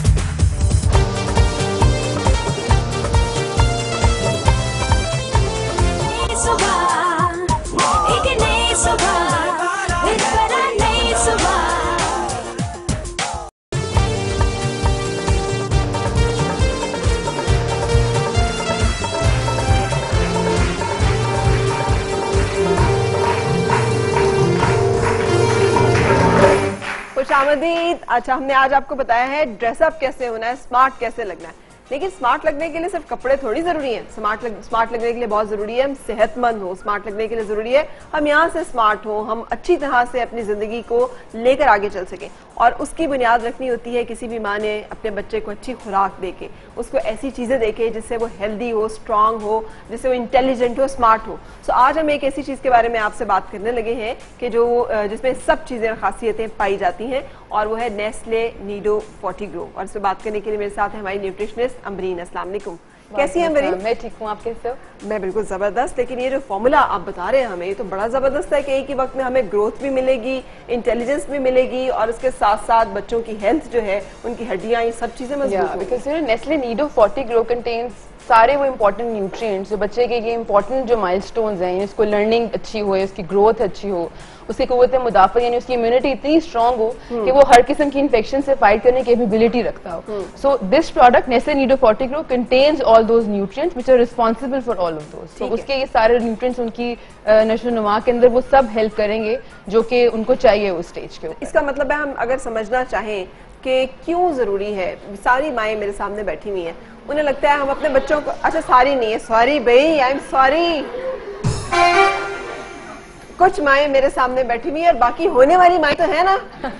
खुशामदीद। अच्छा, हमने आज आपको बताया है ड्रेसअप कैसे होना है, स्मार्ट कैसे लगना है, लेकिन स्मार्ट लगने के लिए सिर्फ कपड़े थोड़ी जरूरी हैं। स्मार्ट लग, स्मार्ट लगने के लिए बहुत जरूरी है हम सेहतमंद हो, स्मार्ट लगने के लिए जरूरी है हम यहाँ से स्मार्ट हो, हम अच्छी तरह से अपनी जिंदगी को लेकर आगे चल सकें। और उसकी बुनियाद रखनी होती है किसी भी माँ ने अपने बच्चे को अच्छी खुराक देके, उसको ऐसी चीजें देके जिससे वो हेल्दी हो, स्ट्रांग हो, जिससे वो इंटेलिजेंट हो, स्मार्ट हो। सो आज हम एक ऐसी चीज के बारे में आपसे बात करने लगे हैं कि जो जिसमें सब चीजें खासियतें पाई जाती हैं, और वो है नेस्ले नीडो फोर्टी ग्रो। और इससे बात करने के लिए मेरे साथ है हमारी न्यूट्रिशनिस्ट अमरीन। अस्सलाम वालेकुम। कैसी हैं मेरी? मैं ठीक हूँ, आप कैसे हो? मैं बिल्कुल जबरदस्त। लेकिन ये जो फॉर्मूला आप बता रहे हैं हमें, तो बड़ा जबरदस्त है कि एक ही वक्त में हमें ग्रोथ भी मिलेगी, इंटेलिजेंस भी मिलेगी और उसके साथ साथ बच्चों की हेल्थ जो है, उनकी हड्डियां, ये सब चीजें मजबूत होंगी। Because you know Nestle Nido Fortigrow contains सारे वो इम्पोर्टेंट न्यूट्रिएंट्स जो बच्चे के ये इम्पोर्टेंट जो माइलस्टोन्स हैं, इसको लर्निंग अच्छी हो, इसकी ग्रोथ अच्छी हो, उसकी कुव्वत मुदाफ़ा यानी उसकी इम्यूनिटी इतनी स्ट्रांग हो कि वो हर किस्म की इन्फेक्शन से फाइट करने की एबिलिटी रखता हो। So this product Nestle Nido Fortigrow contains all those nutrients which are responsible for all of those. So उसके ये सारे न्यूट्रिएंट्स उनकी नशो नुमा के अंदर वो सब हेल्प करेंगे जो कि उनको चाहिए उस स्टेज के ऊपर। इसका मतलब है हम अगर समझना चाहें कि क्यों जरूरी है, सारी माएँ मेरे सामने बैठी हुई हैं, उन्हें लगता है हम अपने बच्चों को, अच्छा सारी नहीं है, सॉरी भाई, आई एम सॉरी, कुछ माएँ मेरे सामने बैठी हुई है और बाकी होने वाली माएँ तो है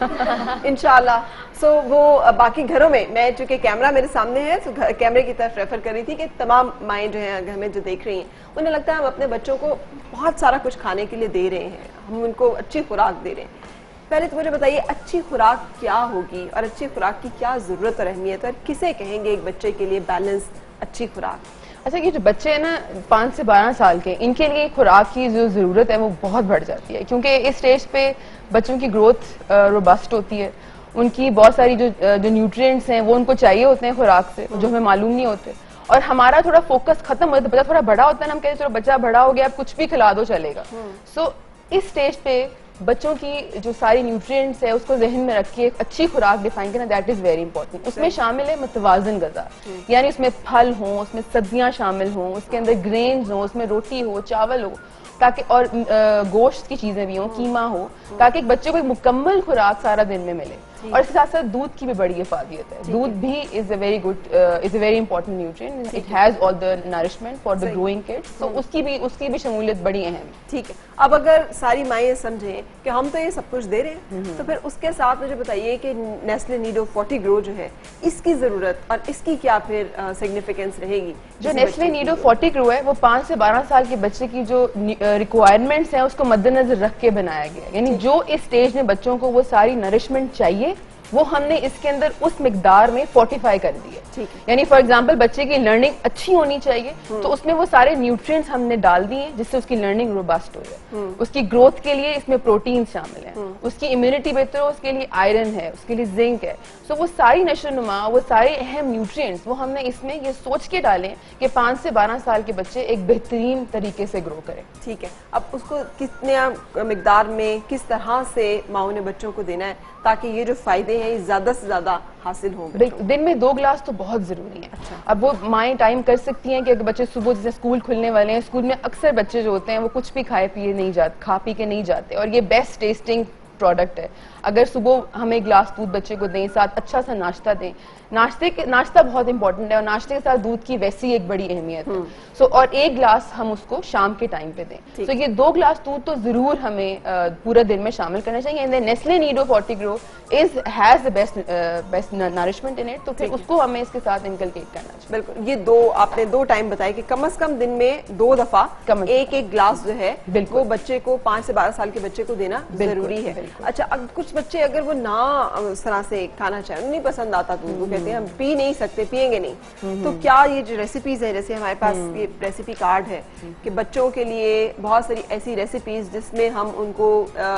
ना इंशाल्लाह। सो so, वो बाकी घरों में, मैं चूंकि कैमरा मेरे सामने है तो कैमरे की तरफ रेफर कर रही थी कि तमाम माएँ जो हैं घर में जो देख रही हैं, उन्हें लगता है हम अपने बच्चों को बहुत सारा कुछ खाने के लिए दे रहे हैं, हम उनको अच्छी खुराक दे रहे हैं। पहले तो मुझे बताइए अच्छी खुराक क्या होगी और अच्छी खुराक की क्या जरूरत और अहमियत है, और किसे कहेंगे एक बच्चे के लिए बैलेंस अच्छी खुराक? अच्छा, ये जो बच्चे हैं ना पाँच से बारह साल के, इनके लिए खुराक की जो ज़रूरत है वो बहुत बढ़ जाती है, क्योंकि इस स्टेज पे बच्चों की ग्रोथ रोबस्ट होती है, उनकी बहुत सारी जो जो न्यूट्रिएंट्स हैं वो उनको चाहिए होते हैं खुराक से, जो हमें मालूम नहीं होते, और हमारा थोड़ा फोकस खत्म हो जाता है। बच्चा थोड़ा बड़ा होता है ना, हम कहते हैं चलो बच्चा बड़ा हो गया, आप कुछ भी खिला दो चलेगा। सो so, इस स्टेज पे बच्चों की जो सारी न्यूट्रिएंट्स है उसको जहन में रखिए, एक अच्छी खुराक डिफाइन करना, दैट इज वेरी इंपॉर्टेंट। उसमें शामिल है मुतवाजन गज़ा, यानी उसमें फल हो, उसमें सब्जियां शामिल हों, उसके अंदर ग्रेन्स हो, उसमें रोटी हो, चावल हो, ताकि और गोश्त की चीजें भी हो, कीमा हो, ताकि एक बच्चे को एक मुकम्मल खुराक सारा दिन में मिले। और इसके साथ साथ दूध की भी बड़ी हिफाजत है। दूध भी is a very good is a very important nutrient, it has all the nourishment for the growing kids, तो उसकी भी उसकी भी शमूलियत बड़ी अहम है। ठीक है, अब अगर सारी माएँ समझें कि हम तो ये सब कुछ दे रहे हैं, तो फिर उसके साथ मुझे बताइए कि नेस्ले नीडो फोर्टी ग्रो जो है, इसकी जरूरत और इसकी क्या फिर सिग्निफिकेंस uh, रहेगी? जो नेस्ले नीडो फोर्टी ग्रो है वो पाँच से बारह साल के बच्चे की जो रिक्वायरमेंट्स हैं उसको मद्देनजर रख के बनाया गया, यानी जो इस स्टेज में बच्चों को वो सारी नरिशमेंट चाहिए वो हमने इसके अंदर उस मिकदार में फोर्टिफाई कर दी है। यानी फॉर एग्जांपल बच्चे की लर्निंग अच्छी होनी चाहिए, तो उसमें वो सारे न्यूट्रिएंट्स हमने डाल दिए हैं जिससे उसकी लर्निंग रोबस्ट हो जाए। उसकी ग्रोथ के लिए इसमें प्रोटीन शामिल है, उसकी इम्यूनिटी बेहतर हो उसके लिए आयरन है, उसके लिए जिंक है। सो वो सारी नशोनुमा, वो सारे अहम न्यूट्रिएंट्स वो हमने इसमें ये सोच के डालें कि पाँच से बारह साल के बच्चे एक बेहतरीन तरीके से ग्रो करें। ठीक है, अब उसको कितने मिकदार में किस तरह से माओ ने बच्चों को देना है ताकि ये जो फायदे हैं ये ज्यादा से ज्यादा हासिल हों? दिन में दो गिलास तो बहुत जरूरी है। अच्छा। अब वो माएँ टाइम कर सकती हैं कि अगर बच्चे सुबह जैसे स्कूल खुलने वाले हैं, स्कूल में अक्सर बच्चे जो होते हैं वो कुछ भी खाए पिए नहीं जाते, खा पी के नहीं जाते, और ये बेस्ट टेस्टिंग प्रोडक्ट है। अगर सुबह हमें एक गिलास दूध बच्चे को दें, साथ अच्छा सा नाश्ता दें, नाश्ते के नाश्ता बहुत इंपॉर्टेंट है और नाश्ते के साथ दूध की वैसी एक बड़ी अहमियत है। सो so, और एक गिलास हम उसको शाम के टाइम पे दें। सो so, ये दो गिलास दूध तो जरूर हमें uh, पूरा दिन में शामिल करना चाहिए। And Nestle Nido Fortigrow is has the best best nourishment in it, तो फिर उसको हमें इसके साथ इनकलकेट करना चाहिए। बिल्कुल, ये दो आपने दो टाइम बताए कि कम से कम दिन में दो दफा एक एक गिलास जो है वो बच्चे को, पाँच से बारह साल के बच्चे को देना जरूरी है। अच्छा, अब कुछ बच्चे अगर वो ना उस तरह से खाना चाहे, नहीं पसंद आता दूध, वो कहते हैं हम पी नहीं सकते, पिएंगे नहीं, तो क्या ये जो रेसिपीज है, जैसे हमारे पास ये रेसिपी कार्ड है कि बच्चों के लिए बहुत सारी ऐसी रेसिपीज जिसमें हम उनको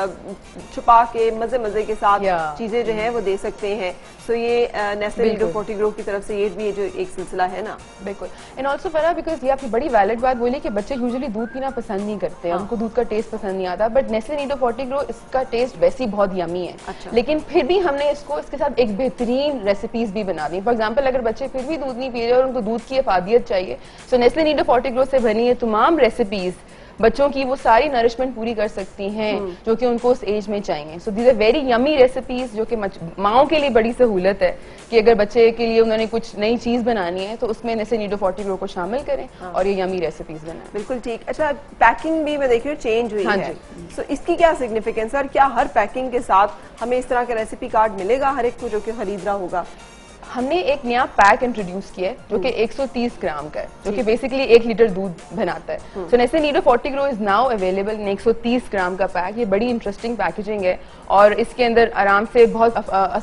छुपा के मजे मजे के साथ चीजें जो है वो दे सकते हैं। सो ये नेस्ले नीडो फोर्टी ग्रो की तरफ से ये भी जो एक सिलसिला है ना। बिल्कुल, एंड ऑल्सो फरा बिकॉज ये आपकी बड़ी वैलिड बात बोली कि बच्चे यूजुअली दूध पीना पसंद नहीं करते, हाँ। उनको दूध का टेस्ट पसंद नहीं आता, but Nestle Nido Fortigrow इसका टेस्ट वैसे ही बहुत यमी है। अच्छा। लेकिन फिर भी हमने इसको इसके साथ एक बेहतरीन रेसिपीज भी बना दी। फॉर एग्जाम्पल अगर बच्चे फिर भी दूध नहीं पी रहे और उनको दूध की अफादियत चाहिए, so Nestle Nido Fortigrow से बनी है तमाम रेसिपीज बच्चों की वो सारी नरिशमेंट पूरी कर सकती हैं जो कि उनको उस एज में चाहिए। So these are very yummy recipes जो कि माओं के लिए बड़ी सहूलत है कि अगर बच्चे के लिए उन्होंने कुछ नई चीज बनानी है तो उसमें नेस्ले नीडो फोर्टी ग्रो को शामिल करें, हाँ। और ये यमी रेसिपीज बनाएं। बिल्कुल ठीक। अच्छा, पैकिंग भी मैं देख रही हूँ चेंज हुई, हाँ है, सो so, इसकी क्या सिग्निफिकेंस है और क्या हर पैकिंग के साथ हमें इस तरह का रेसिपी कार्ड मिलेगा हर एक को जो कि खरीद रहा होगा? हमने एक नया पैक इंट्रोड्यूस किया है जो कि एक सौ तीस ग्राम का है, जो कि बेसिकली एक लीटर दूध बनाता है। So Nestle Nido Fortigrow is now available in एक सौ तीस ग्राम का पैक। ये बड़ी इंटरेस्टिंग पैकेजिंग है और इसके अंदर आराम से बहुत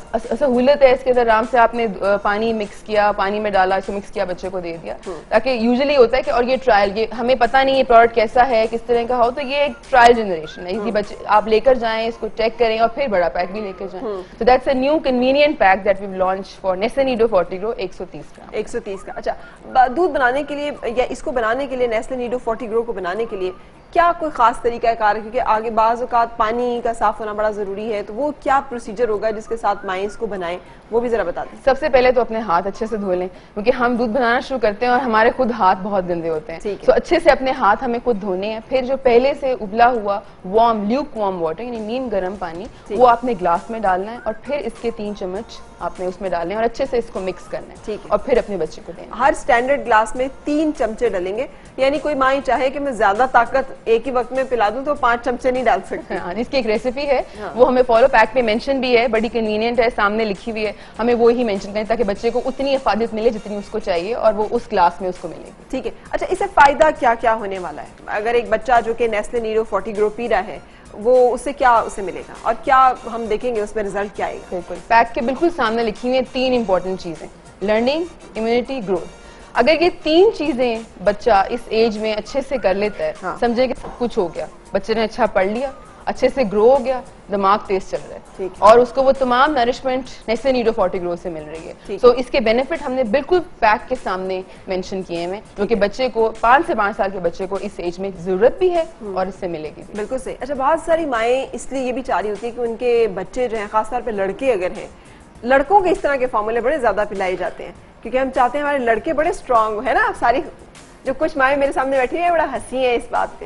सहूलत है। इसके अंदर आराम से आपने पानी मिक्स किया, पानी में डाला, इसको मिक्स किया, बच्चे को दे दिया, ताकि यूजुअली होता है कि और ये ट्रायल, ये हमें पता नहीं ये प्रोडक्ट कैसा है, किस तरह का हो, तो ये एक ट्रायल जनरेशन है। इसी बच्चे आप लेकर जाएं, इसको चेक करें और फिर बड़ा पैक भी लेकर जाएं। So that's a new convenient pack that we launch for Nestle Nido Fortigrow एक सौ तीस ग्राम। एक सौ तीस का। अच्छा, दूध बनाने के लिए या इसको बनाने के लिए, नेस्ले नीडो फोर्टी ग्रो को बनाने के लिए क्या कोई खास तरीका कार है? क्योंकि आगे बाज़ औक़ात पानी का साफ होना बड़ा जरूरी है, तो वो क्या प्रोसीजर होगा जिसके साथ माएँ इसको बनाएं, वो भी जरा बता दें। सबसे पहले तो अपने हाथ अच्छे से धो लें, क्योंकि हम दूध बनाना शुरू करते हैं और हमारे खुद हाथ बहुत गंदे होते हैं। तो अच्छे से अपने हाथ हमें खुद धोने हैं। फिर जो पहले से उबला हुआ वार्म ल्यूक वार्म वाटर यानी नीम गर्म पानी, वो आपने ग्लास में डालना है और फिर इसके तीन चम्मच आपने उसमें डालने हैं और अच्छे से इसको मिक्स करना है। ठीक है। और फिर अपने बच्चे को देना। हर स्टैंडर्ड ग्लास में तीन चमचे डालेंगे, यानी कोई माँ चाहे कि मैं ज्यादा ताकत एक ही वक्त में पिला दूं तो पांच चमचे नहीं डाल सकते। हाँ, इसकी एक रेसिपी है, हाँ। वो हमें फॉलो पैक में मेंशन भी है, बड़ी कन्वीनियंट है, सामने लिखी हुई है। हमें वो ही मेंशन करें ताकि बच्चे को उतनी इफादत मिले जितनी उसको चाहिए और वो उस ग्लास में उसको मिलेगी। ठीक है। अच्छा, इससे फायदा क्या क्या होने वाला है? अगर एक बच्चा जो कि नेस्ले नीडो फोर्टी ग्रो पी रहा है, वो उससे क्या उसे मिलेगा और क्या हम देखेंगे उसमें रिजल्ट क्या आएगा? बिल्कुल, पैक के बिल्कुल सामने लिखी हुई है तीन इंपॉर्टेंट चीजें, लर्निंग, इम्यूनिटी, ग्रोथ। अगर ये तीन चीजें बच्चा इस एज में अच्छे से कर लेता है, हाँ। समझे कि सब कुछ हो गया, बच्चे ने अच्छा पढ़ लिया, अच्छे से ग्रो हो गया, दिमाग तेज चल रहा है, है और उसको वो तमाम nourishment Nestle Nido Fortigrow से मिल रही है। सो so, इसके बेनिफिट हमने बिल्कुल पैक के सामने मेंशन किए हैं, क्योंकि बच्चे को पाँच से पाँच साल के बच्चे को इस एज में जरूरत भी है और इससे मिलेगी भी। बिल्कुल सही। अच्छा, बहुत सारी माएँ इसलिए ये भी चाह रही होती है कि उनके बच्चे जो हैं, खासतौर पर लड़के अगर हैं, लड़कों के इस तरह के फॉर्मूले बड़े ज्यादा पिलाए जाते हैं, क्योंकि हम चाहते हैं हमारे लड़के बड़े स्ट्रांग है ना। सारी जो कुछ माएँ मेरे सामने बैठी है बड़ा हंसी है इस बात पे,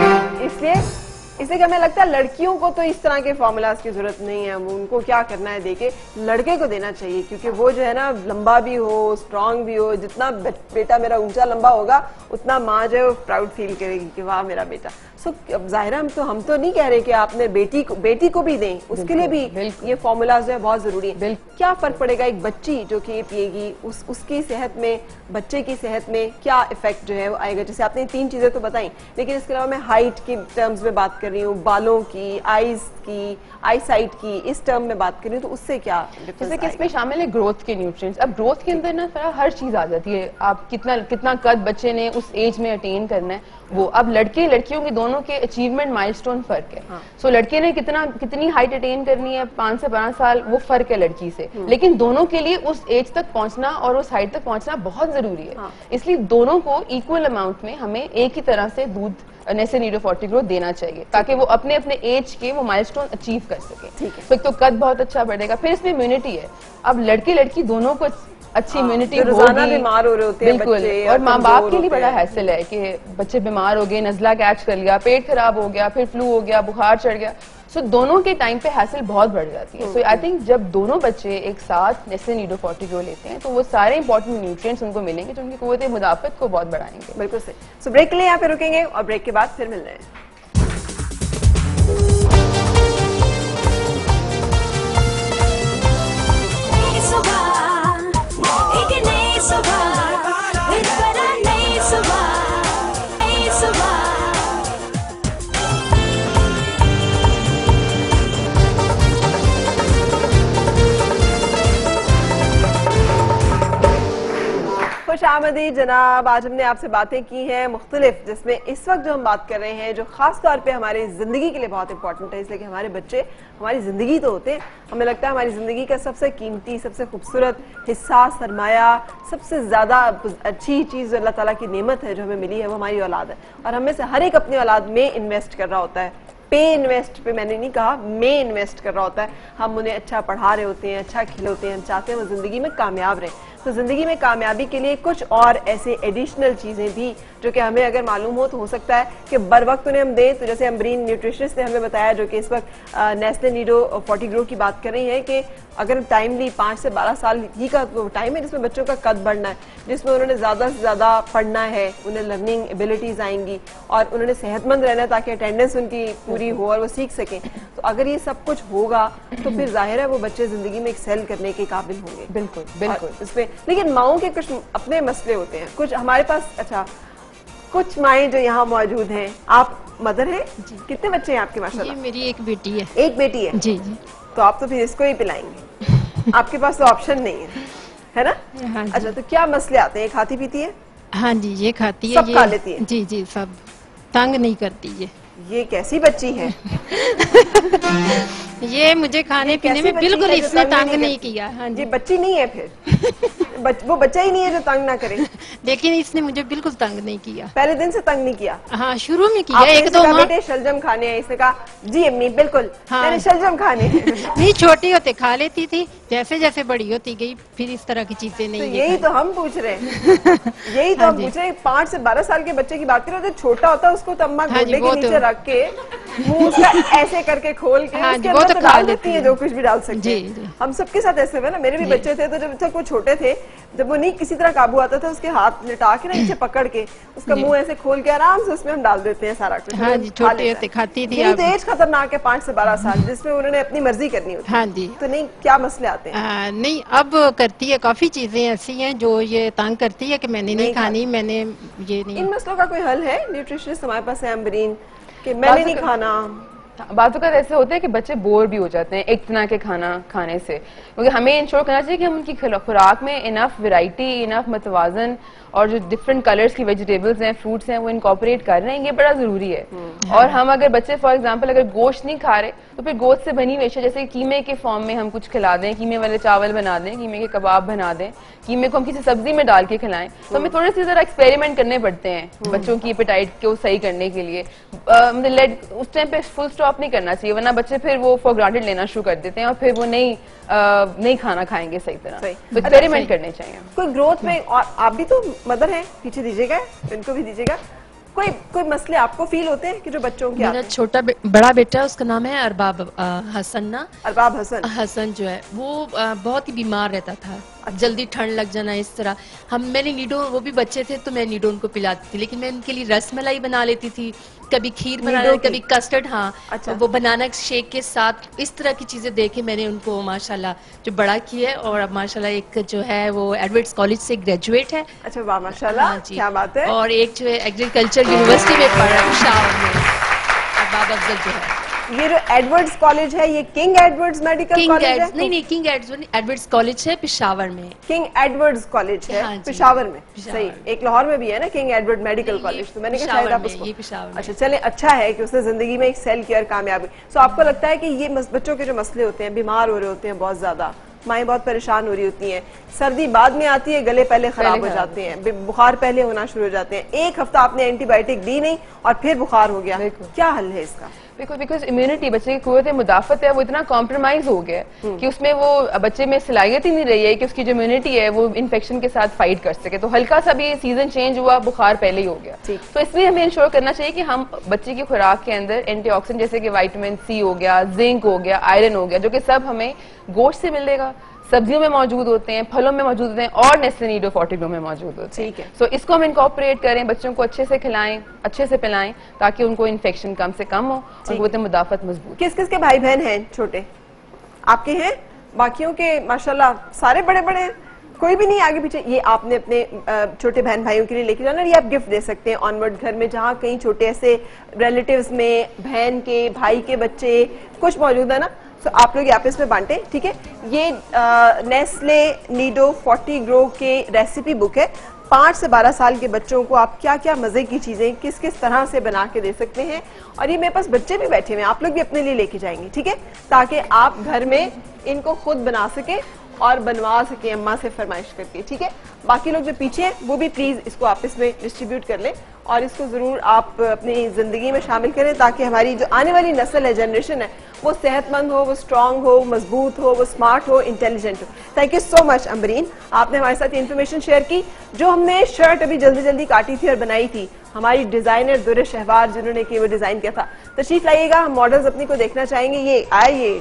इसलिए इसलिए कि हमें लगता है लड़कियों को तो इस तरह के फॉर्मूलाज की जरूरत नहीं है, उनको क्या करना है देके लड़के को देना चाहिए, क्योंकि वो जो है ना लंबा भी हो, स्ट्रांग भी हो। जितना बेटा मेरा ऊंचा लंबा होगा उतना माँ जो है वो प्राउड फील करेगी कि वाह मेरा बेटा। सो जाहिर हम तो हम तो नहीं कह रहे कि आपने बेटी को बेटी को भी दें, उसके लिए भी ये फॉर्मूलाज जो है बहुत जरूरी है। क्या फर्क पड़ेगा एक बच्ची जो कि ये पिएगी, उस उसकी सेहत में, बच्चे की सेहत में क्या इफेक्ट जो है वो आएगा? जैसे आपने तीन चीजें तो बताई, लेकिन इसके अलावा मैं हाइट की टर्म्स में बात कर रही हूँ, बालों की, आईज की, आई साइट की, इस टर्म में बात कर रही हूँ, तो उससे क्या जैसे कि इसमें शामिल है ग्रोथ के न्यूट्रिएंट्स। अब ग्रोथ के अंदर ना हर चीज आ जाती है, आप कितना कितना कद बच्चे ने उस एज में अटेन करना है वो। अब लड़के लड़कियों के दोनों के अचीवमेंट माइलस्टोन फर्क है। हाँ। सो so, लड़के ने कितना कितनी हाइट अटेन करनी है, पांच से बारह साल, वो फर्क है लड़की से, लेकिन दोनों के लिए उस एज तक पहुंचना और उस हाइट तक पहुंचना बहुत जरूरी है। हाँ। इसलिए दोनों को इक्वल अमाउंट में हमें एक ही तरह से दूध नेस्ले नीडो फोर्टी ग्रो देना चाहिए, ताकि वो अपने अपने एज के वो माइलस्टोन अचीव कर सके। तो एक तो कद बहुत अच्छा बढ़ेगा, फिर इसमें इम्यूनिटी है। अब लड़के लड़की दोनों को अच्छी इम्यूनिटी होगी, बीमार हो रहे होते हैं बिल्कुल, और माँ बाप के लिए बड़ा हैसल है कि बच्चे बीमार हो गए, नजला कैच कर लिया, पेट खराब हो गया, फिर फ्लू हो गया, बुखार चढ़ गया। सो so, दोनों के टाइम पे हैसल बहुत बढ़ जाती है। सो आई थिंक जब दोनों बच्चे एक साथ नेस्ले नीडो फोर्टी ग्रो लेते हैं तो वो सारे इंपॉर्टेंट न्यूट्रिएंट्स उनको मिलेंगे जो उनकी कुव्वत मुदाफत को बहुत बढ़ाएंगे। बिल्कुल सही। सो ब्रेक के लिए यहाँ पे रुकेंगे और ब्रेक के बाद फिर मिल रहे हैं। खुशामदीद जनाब, आज हमने आपसे बातें की हैं मुख्तलिफ, जिसमें इस वक्त जो हम बात कर रहे हैं जो खास तौर पे हमारी जिंदगी के लिए बहुत इंपॉर्टेंट है, इसलिए कि हमारे बच्चे हमारी जिंदगी तो होते हैं। हमें लगता है हमारी जिंदगी का सबसे कीमती, सबसे खूबसूरत हिस्सा, सरमाया, सबसे ज्यादा अच्छी चीज अल्लाह ताला की नेमत है जो हमें मिली है, वो हमारी औलाद है। और हमें से हर एक अपनी औलाद में इन्वेस्ट कर रहा होता है। पे इन्वेस्ट पे मैंने नहीं कहा, में इन्वेस्ट कर रहा होता है। हम उन्हें अच्छा पढ़ा रहे होते हैं, अच्छा खिलौते हैं, हम चाहते हैं वो जिंदगी में कामयाब रहे। तो जिंदगी में कामयाबी के लिए कुछ और ऐसे एडिशनल चीजें भी जो कि हमें अगर मालूम हो तो हो सकता है कि बर वक्त उन्हें हम दें। तो जैसे अमरीन न्यूट्रिशनिस्ट ने हमें बताया, जो कि इस वक्त नेस्ले नीडो फोर्टी ग्रो की बात कर रही है, कि अगर टाइमली पाँच से बारह साल ही का वो टाइम है जिसमें बच्चों का कद बढ़ना है, जिसमें उन्होंने ज्यादा से ज्यादा पढ़ना है, उन्हें लर्निंग एबिलिटीज आएंगी और उन्होंने सेहतमंद रहना है ताकि अटेंडेंस उनकी पूरी हो और वो सीख सकें। तो अगर ये सब कुछ होगा तो फिर जाहिर है वो बच्चे जिंदगी में एक्सेल करने के काबिल होंगे। बिल्कुल बिल्कुल। इसमें लेकिन माओं के कुछ अपने मसले होते हैं, कुछ हमारे पास। अच्छा, कुछ माएँ जो यहाँ मौजूद हैं, आप मदर हैं, कितने बच्चे हैं आपके माशाल्लाह? मेरी एक बेटी है। एक बेटी है जी जी। तो आप तो फिर इसको ही पिलाएंगे, आपके पास तो ऑप्शन नहीं है, है ना? हाँ जी। अच्छा, तो क्या मसले आते हैं? खाती पीती है? हाँ जी, ये खाती है, सब ये खा लेती है? जी जी, सब। तंग नहीं करती ये। ये कैसी बच्ची है? ये मुझे खाने पीने में बिल्कुल इसने तंग नहीं किया। हाँ जी। ये बच्ची नहीं है फिर? बच, वो बच्चा ही नहीं है जो तंग ना करे। लेकिन इसने मुझे बिल्कुल तंग नहीं किया, पहले दिन से तंग नहीं किया? हाँ, शुरू में किया एक दो माह। बेटे शलजम खाने हैं, इसने कहा जी अम्मी बिल्कुल, हाँ। मैंने शलजम खाने हैं। नहीं, छोटी होते खा लेती थी, जैसे जैसे बड़ी होती गई फिर इस तरह की चीजें नहीं। तो यही तो हम पूछ रहे हैं, यही तो हम पूछ रहे हैं। पाँच से बारह साल के बच्चे की बात करें, तो छोटा होता है उसको तो अम्मा गोडे के नीचे रख के मुंह उसका ऐसे करके खोल के उसके अंदर तो डाल देती है जो कुछ भी डाल सकती है। हम सबके साथ ऐसे हुए ना, मेरे भी बच्चे थे, तो जब तक वो छोटे थे, जब वो नहीं किसी तरह काबू आता था, उसके हाथ लिटा के ना नीचे पकड़ के उसका मुंह ऐसे खोल के आराम से उसमें हम डाल देते हैं सारा कुछ। हाँ जी, छोटे होते खाती थी। यही तो एज खतरनाक है, पाँच से बारह साल, जिसमें उन्होंने अपनी मर्जी करनी होती है। हाँ जी। तो नहीं, क्या मसले आते हैं? आ, नहीं, अब करती है, काफी चीजें ऐसी हैं जो ये तंग करती है कि मैंने नहीं, नहीं खानी, मैंने ये नहीं। इन मसलों का कोई हल है? न्यूट्रिशनिस्ट हमारे पास है अमरीन, कि मैंने नहीं खाना। बातों का ऐसे होता है कि बच्चे बोर भी हो जाते हैं एक तरह के खाना खाने से, क्योंकि हमें इंश्योर करना चाहिए कि हम उनकी खुराक में इनफ वैरायटी, इनफ मतवाजन और जो डिफरेंट कलर्स की वेजिटेबल्स हैं, फ्रूट्स हैं, वो इनकॉर्पोरेट कर रहे हैं। ये बड़ा जरूरी है। और हम अगर बच्चे फॉर एग्जांपल अगर गोश्त नहीं खा रहे तो फिर गोश्त से बनी हुई अशिया जैसे कीमे के फॉर्म में हम कुछ खिला दें, कीमे वाले चावल बना दें, कीमे के कबाब बना दें, कीमे को हम किसी सब्जी में डाल के खिलाएं। तो हमें थोड़े से जरा एक्सपेरिमेंट करने पड़ते हैं बच्चों की एपेटाइट को सही करने के लिए। मतलब उस टाइम पे फुल स्टॉप नहीं करना चाहिए, वरना बच्चे फिर वो फॉर ग्रांटेड लेना शुरू कर देते हैं और फिर वो नहीं आ, नहीं खाना खाएंगे सही तरह। तो एक्सपेरिमेंट करने चाहिए। कोई ग्रोथ में, और आप भी तो मदर हैं, पीछे दीजिएगा, इनको भी दीजिएगा, कोई कोई मसले आपको फील होते हैं कि जो बच्चों के? मेरा छोटा बे, बड़ा बेटा है, उसका नाम है अरबाब हसन ना अरबाब हसन हसन जो है वो आ, बहुत ही बीमार रहता था। जल्दी ठंड लग जाना, इस तरह। हम मैंने नीडो, वो भी बच्चे थे तो मैं नीडो उनको पिलाती थी, लेकिन मैं उनके लिए रस मलाई बना लेती थी, कभी खीर बनाना, कभी कस्टर्ड। हाँ, अच्छा। वो बनाना शेक के साथ, इस तरह की चीजें देके मैंने उनको माशाल्लाह जो बड़ा किया है। और अब माशाल्लाह एक जो है वो एडवर्ड्स कॉलेज से ग्रेजुएट है। अच्छा, वाह माशाल्लाह। हाँ जी, क्या बात है। और एक जो है एग्रीकल्चर यूनिवर्सिटी में पढ़ रहा है पिशावर में, अरबाब अफजल जो है। ये जो एडवर्ड्स कॉलेज है, ये किंग एडवर्ड्स मेडिकल कॉलेज है? नहीं नहीं, किंग एडवर्ड्स कॉलेज है पिशावर में। किंग एडवर्ड्स कॉलेज है हाँ पिशावर में, सही। एक लाहौर में भी है ना किंग एडवर्ड मेडिकल कॉलेज, तो मैंने कहा शायद आप उसको। अच्छा, चले, अच्छा है कि उसने जिंदगी में एक सेल किया और कामयाबी। सो आपको लगता है कि ये बच्चों के जो मसले होते हैं, बीमार हो रहे होते हैं बहुत ज्यादा, माएँ बहुत परेशान हो रही होती हैं, सर्दी बाद में आती है, गले पहले खराब हो जाते हैं, बुखार पहले होना शुरू हो जाते हैं, एक हफ्ता आपने एंटीबायोटिक दी नहीं और फिर बुखार हो गया, क्या हल है इसका? बिल्कुल, बिकॉज इम्यूनिटी, बच्चे की कुव्वत मुदाफत है वो इतना कॉम्प्रोमाइज हो गया कि उसमें वो बच्चे में सलाहियत ही नहीं रही है कि उसकी जो इम्यूनिटी है वो इन्फेक्शन के साथ फाइट कर सके। तो हल्का सा भी सीजन चेंज हुआ, बुखार पहले ही हो गया। तो इसलिए हमें इंश्योर करना चाहिए कि हम बच्चे की खुराक के अंदर एंटीऑक्सीडेंट जैसे कि विटामिन सी हो गया, जिंक हो गया, आयरन हो गया, जो कि सब हमें गोश्त से मिलेगा, सब्जियों में मौजूद होते हैं, फलों में मौजूद होते हैं और नेस्ले नीडो फोर्टी ग्रो में मौजूद होते हैं। ठीक है, सो so, इसको हम इनकॉर्पोरेट करें, बच्चों को अच्छे से खिलाएं, अच्छे से पिलाएं, ताकि उनको इन्फेक्शन कम से कम हो और कुव्वत मुदाफत मजबूत। किस किस के भाई बहन हैं छोटे? आपके हैं? बाकियों के माशाल्लाह सारे बड़े बड़े हैं, कोई भी नहीं आगे पीछे? ये आपने अपने छोटे बहन भाइयों के लिए लेके जाना, ये आप गिफ्ट दे सकते हैं ऑनवर्ड घर में, जहाँ कहीं छोटे ऐसे रिलेटिव्स में बहन के भाई के बच्चे कुछ मौजूद है ना, तो so, आप लोग आपस में बांटे। ठीक है, ये नेस्ले नीडो फोर्टी ग्रो के रेसिपी बुक है। पाँच से बारह साल के बच्चों को आप क्या क्या मजे की चीजें किस किस तरह से बना के दे सकते हैं, और ये मेरे पास बच्चे भी बैठे हुए हैं, आप लोग भी अपने लिए लेके जाएंगे, ठीक है, ताकि आप घर में इनको खुद बना सके और बनवा सके अम्मा से फरमाइश करके, ठीक है। बाकी लोग जो पीछे हैं वो भी प्लीज इसको आपस में डिस्ट्रीब्यूट कर लें और इसको जरूर आप अपनी जिंदगी में शामिल करें ताकि हमारी जो आने वाली नस्ल है, जनरेशन है, वो सेहतमंद हो, वो स्ट्रांग हो, मजबूत हो, वो स्मार्ट हो, इंटेलिजेंट हो। Thank you so much Ambreen, आपने हमारे साथ इन्फॉर्मेशन शेयर की। जो हमने शर्ट अभी जल्दी जल्दी काटी थी और बनाई थी, हमारी डिजाइनर दुर्र शहबार जिन्होंने कि वो डिजाइन किया था। तशरीफ लाइएगा, हम मॉडल्स अपनी को देखना चाहेंगे। ये आइए,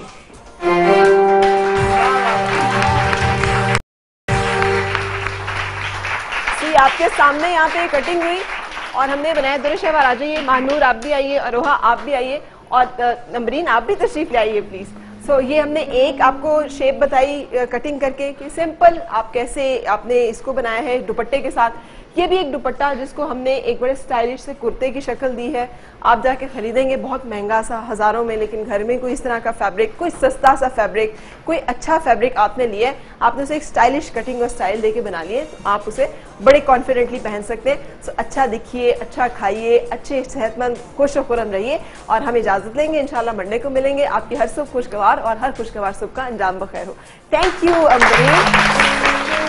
आपके सामने यहाँ पे कटिंग हुई और हमने बनाया। दुर्र शहबार आ जाइए, महानूर आप भी आइए, अरोहा आप भी आइए और नम्बरीन आप भी तशरीफ ले आइए प्लीज। सो so, ये हमने एक आपको शेप बताई कटिंग करके कि सिंपल आप कैसे आपने इसको बनाया है दुपट्टे के साथ। ये भी एक दुपट्टा जिसको हमने एक बड़े स्टाइलिश से कुर्ते की शक्ल दी है। आप जाके खरीदेंगे बहुत महंगा सा, हजारों में, लेकिन घर में कोई इस तरह का फैब्रिक, कोई सस्ता सा फैब्रिक, कोई अच्छा फैब्रिक आपने लिया है, आपने उसे एक स्टाइलिश कटिंग और स्टाइल देके बना लिए, तो आप उसे बड़े कॉन्फिडेंटली पहन सकते हैं। सो अच्छा दिखिए, अच्छा खाइए, अच्छे सेहतमंद खुश और खुरम रहिए और हम इजाजत लेंगे। इंशाल्लाह मंडे को मिलेंगे। आपकी हर सुबह खुशगवार और हर खुशगवार सुबह का अंजाम बखैर हो। थैंक यू अम्बरीन,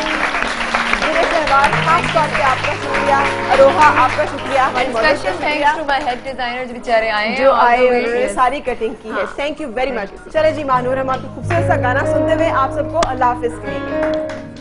खास तौर पे आपका शुक्रिया, अरोहा आपका शुक्रिया, special thanks to my head designer जो बेचारे आए जो आए उन्होंने सारी कटिंग की है। Thank you very much. चले जी महानूर, हम आपको खूबसूरत सा गाना सुनते हुए आप सबको अल्लाह हाफिज कहेंगे।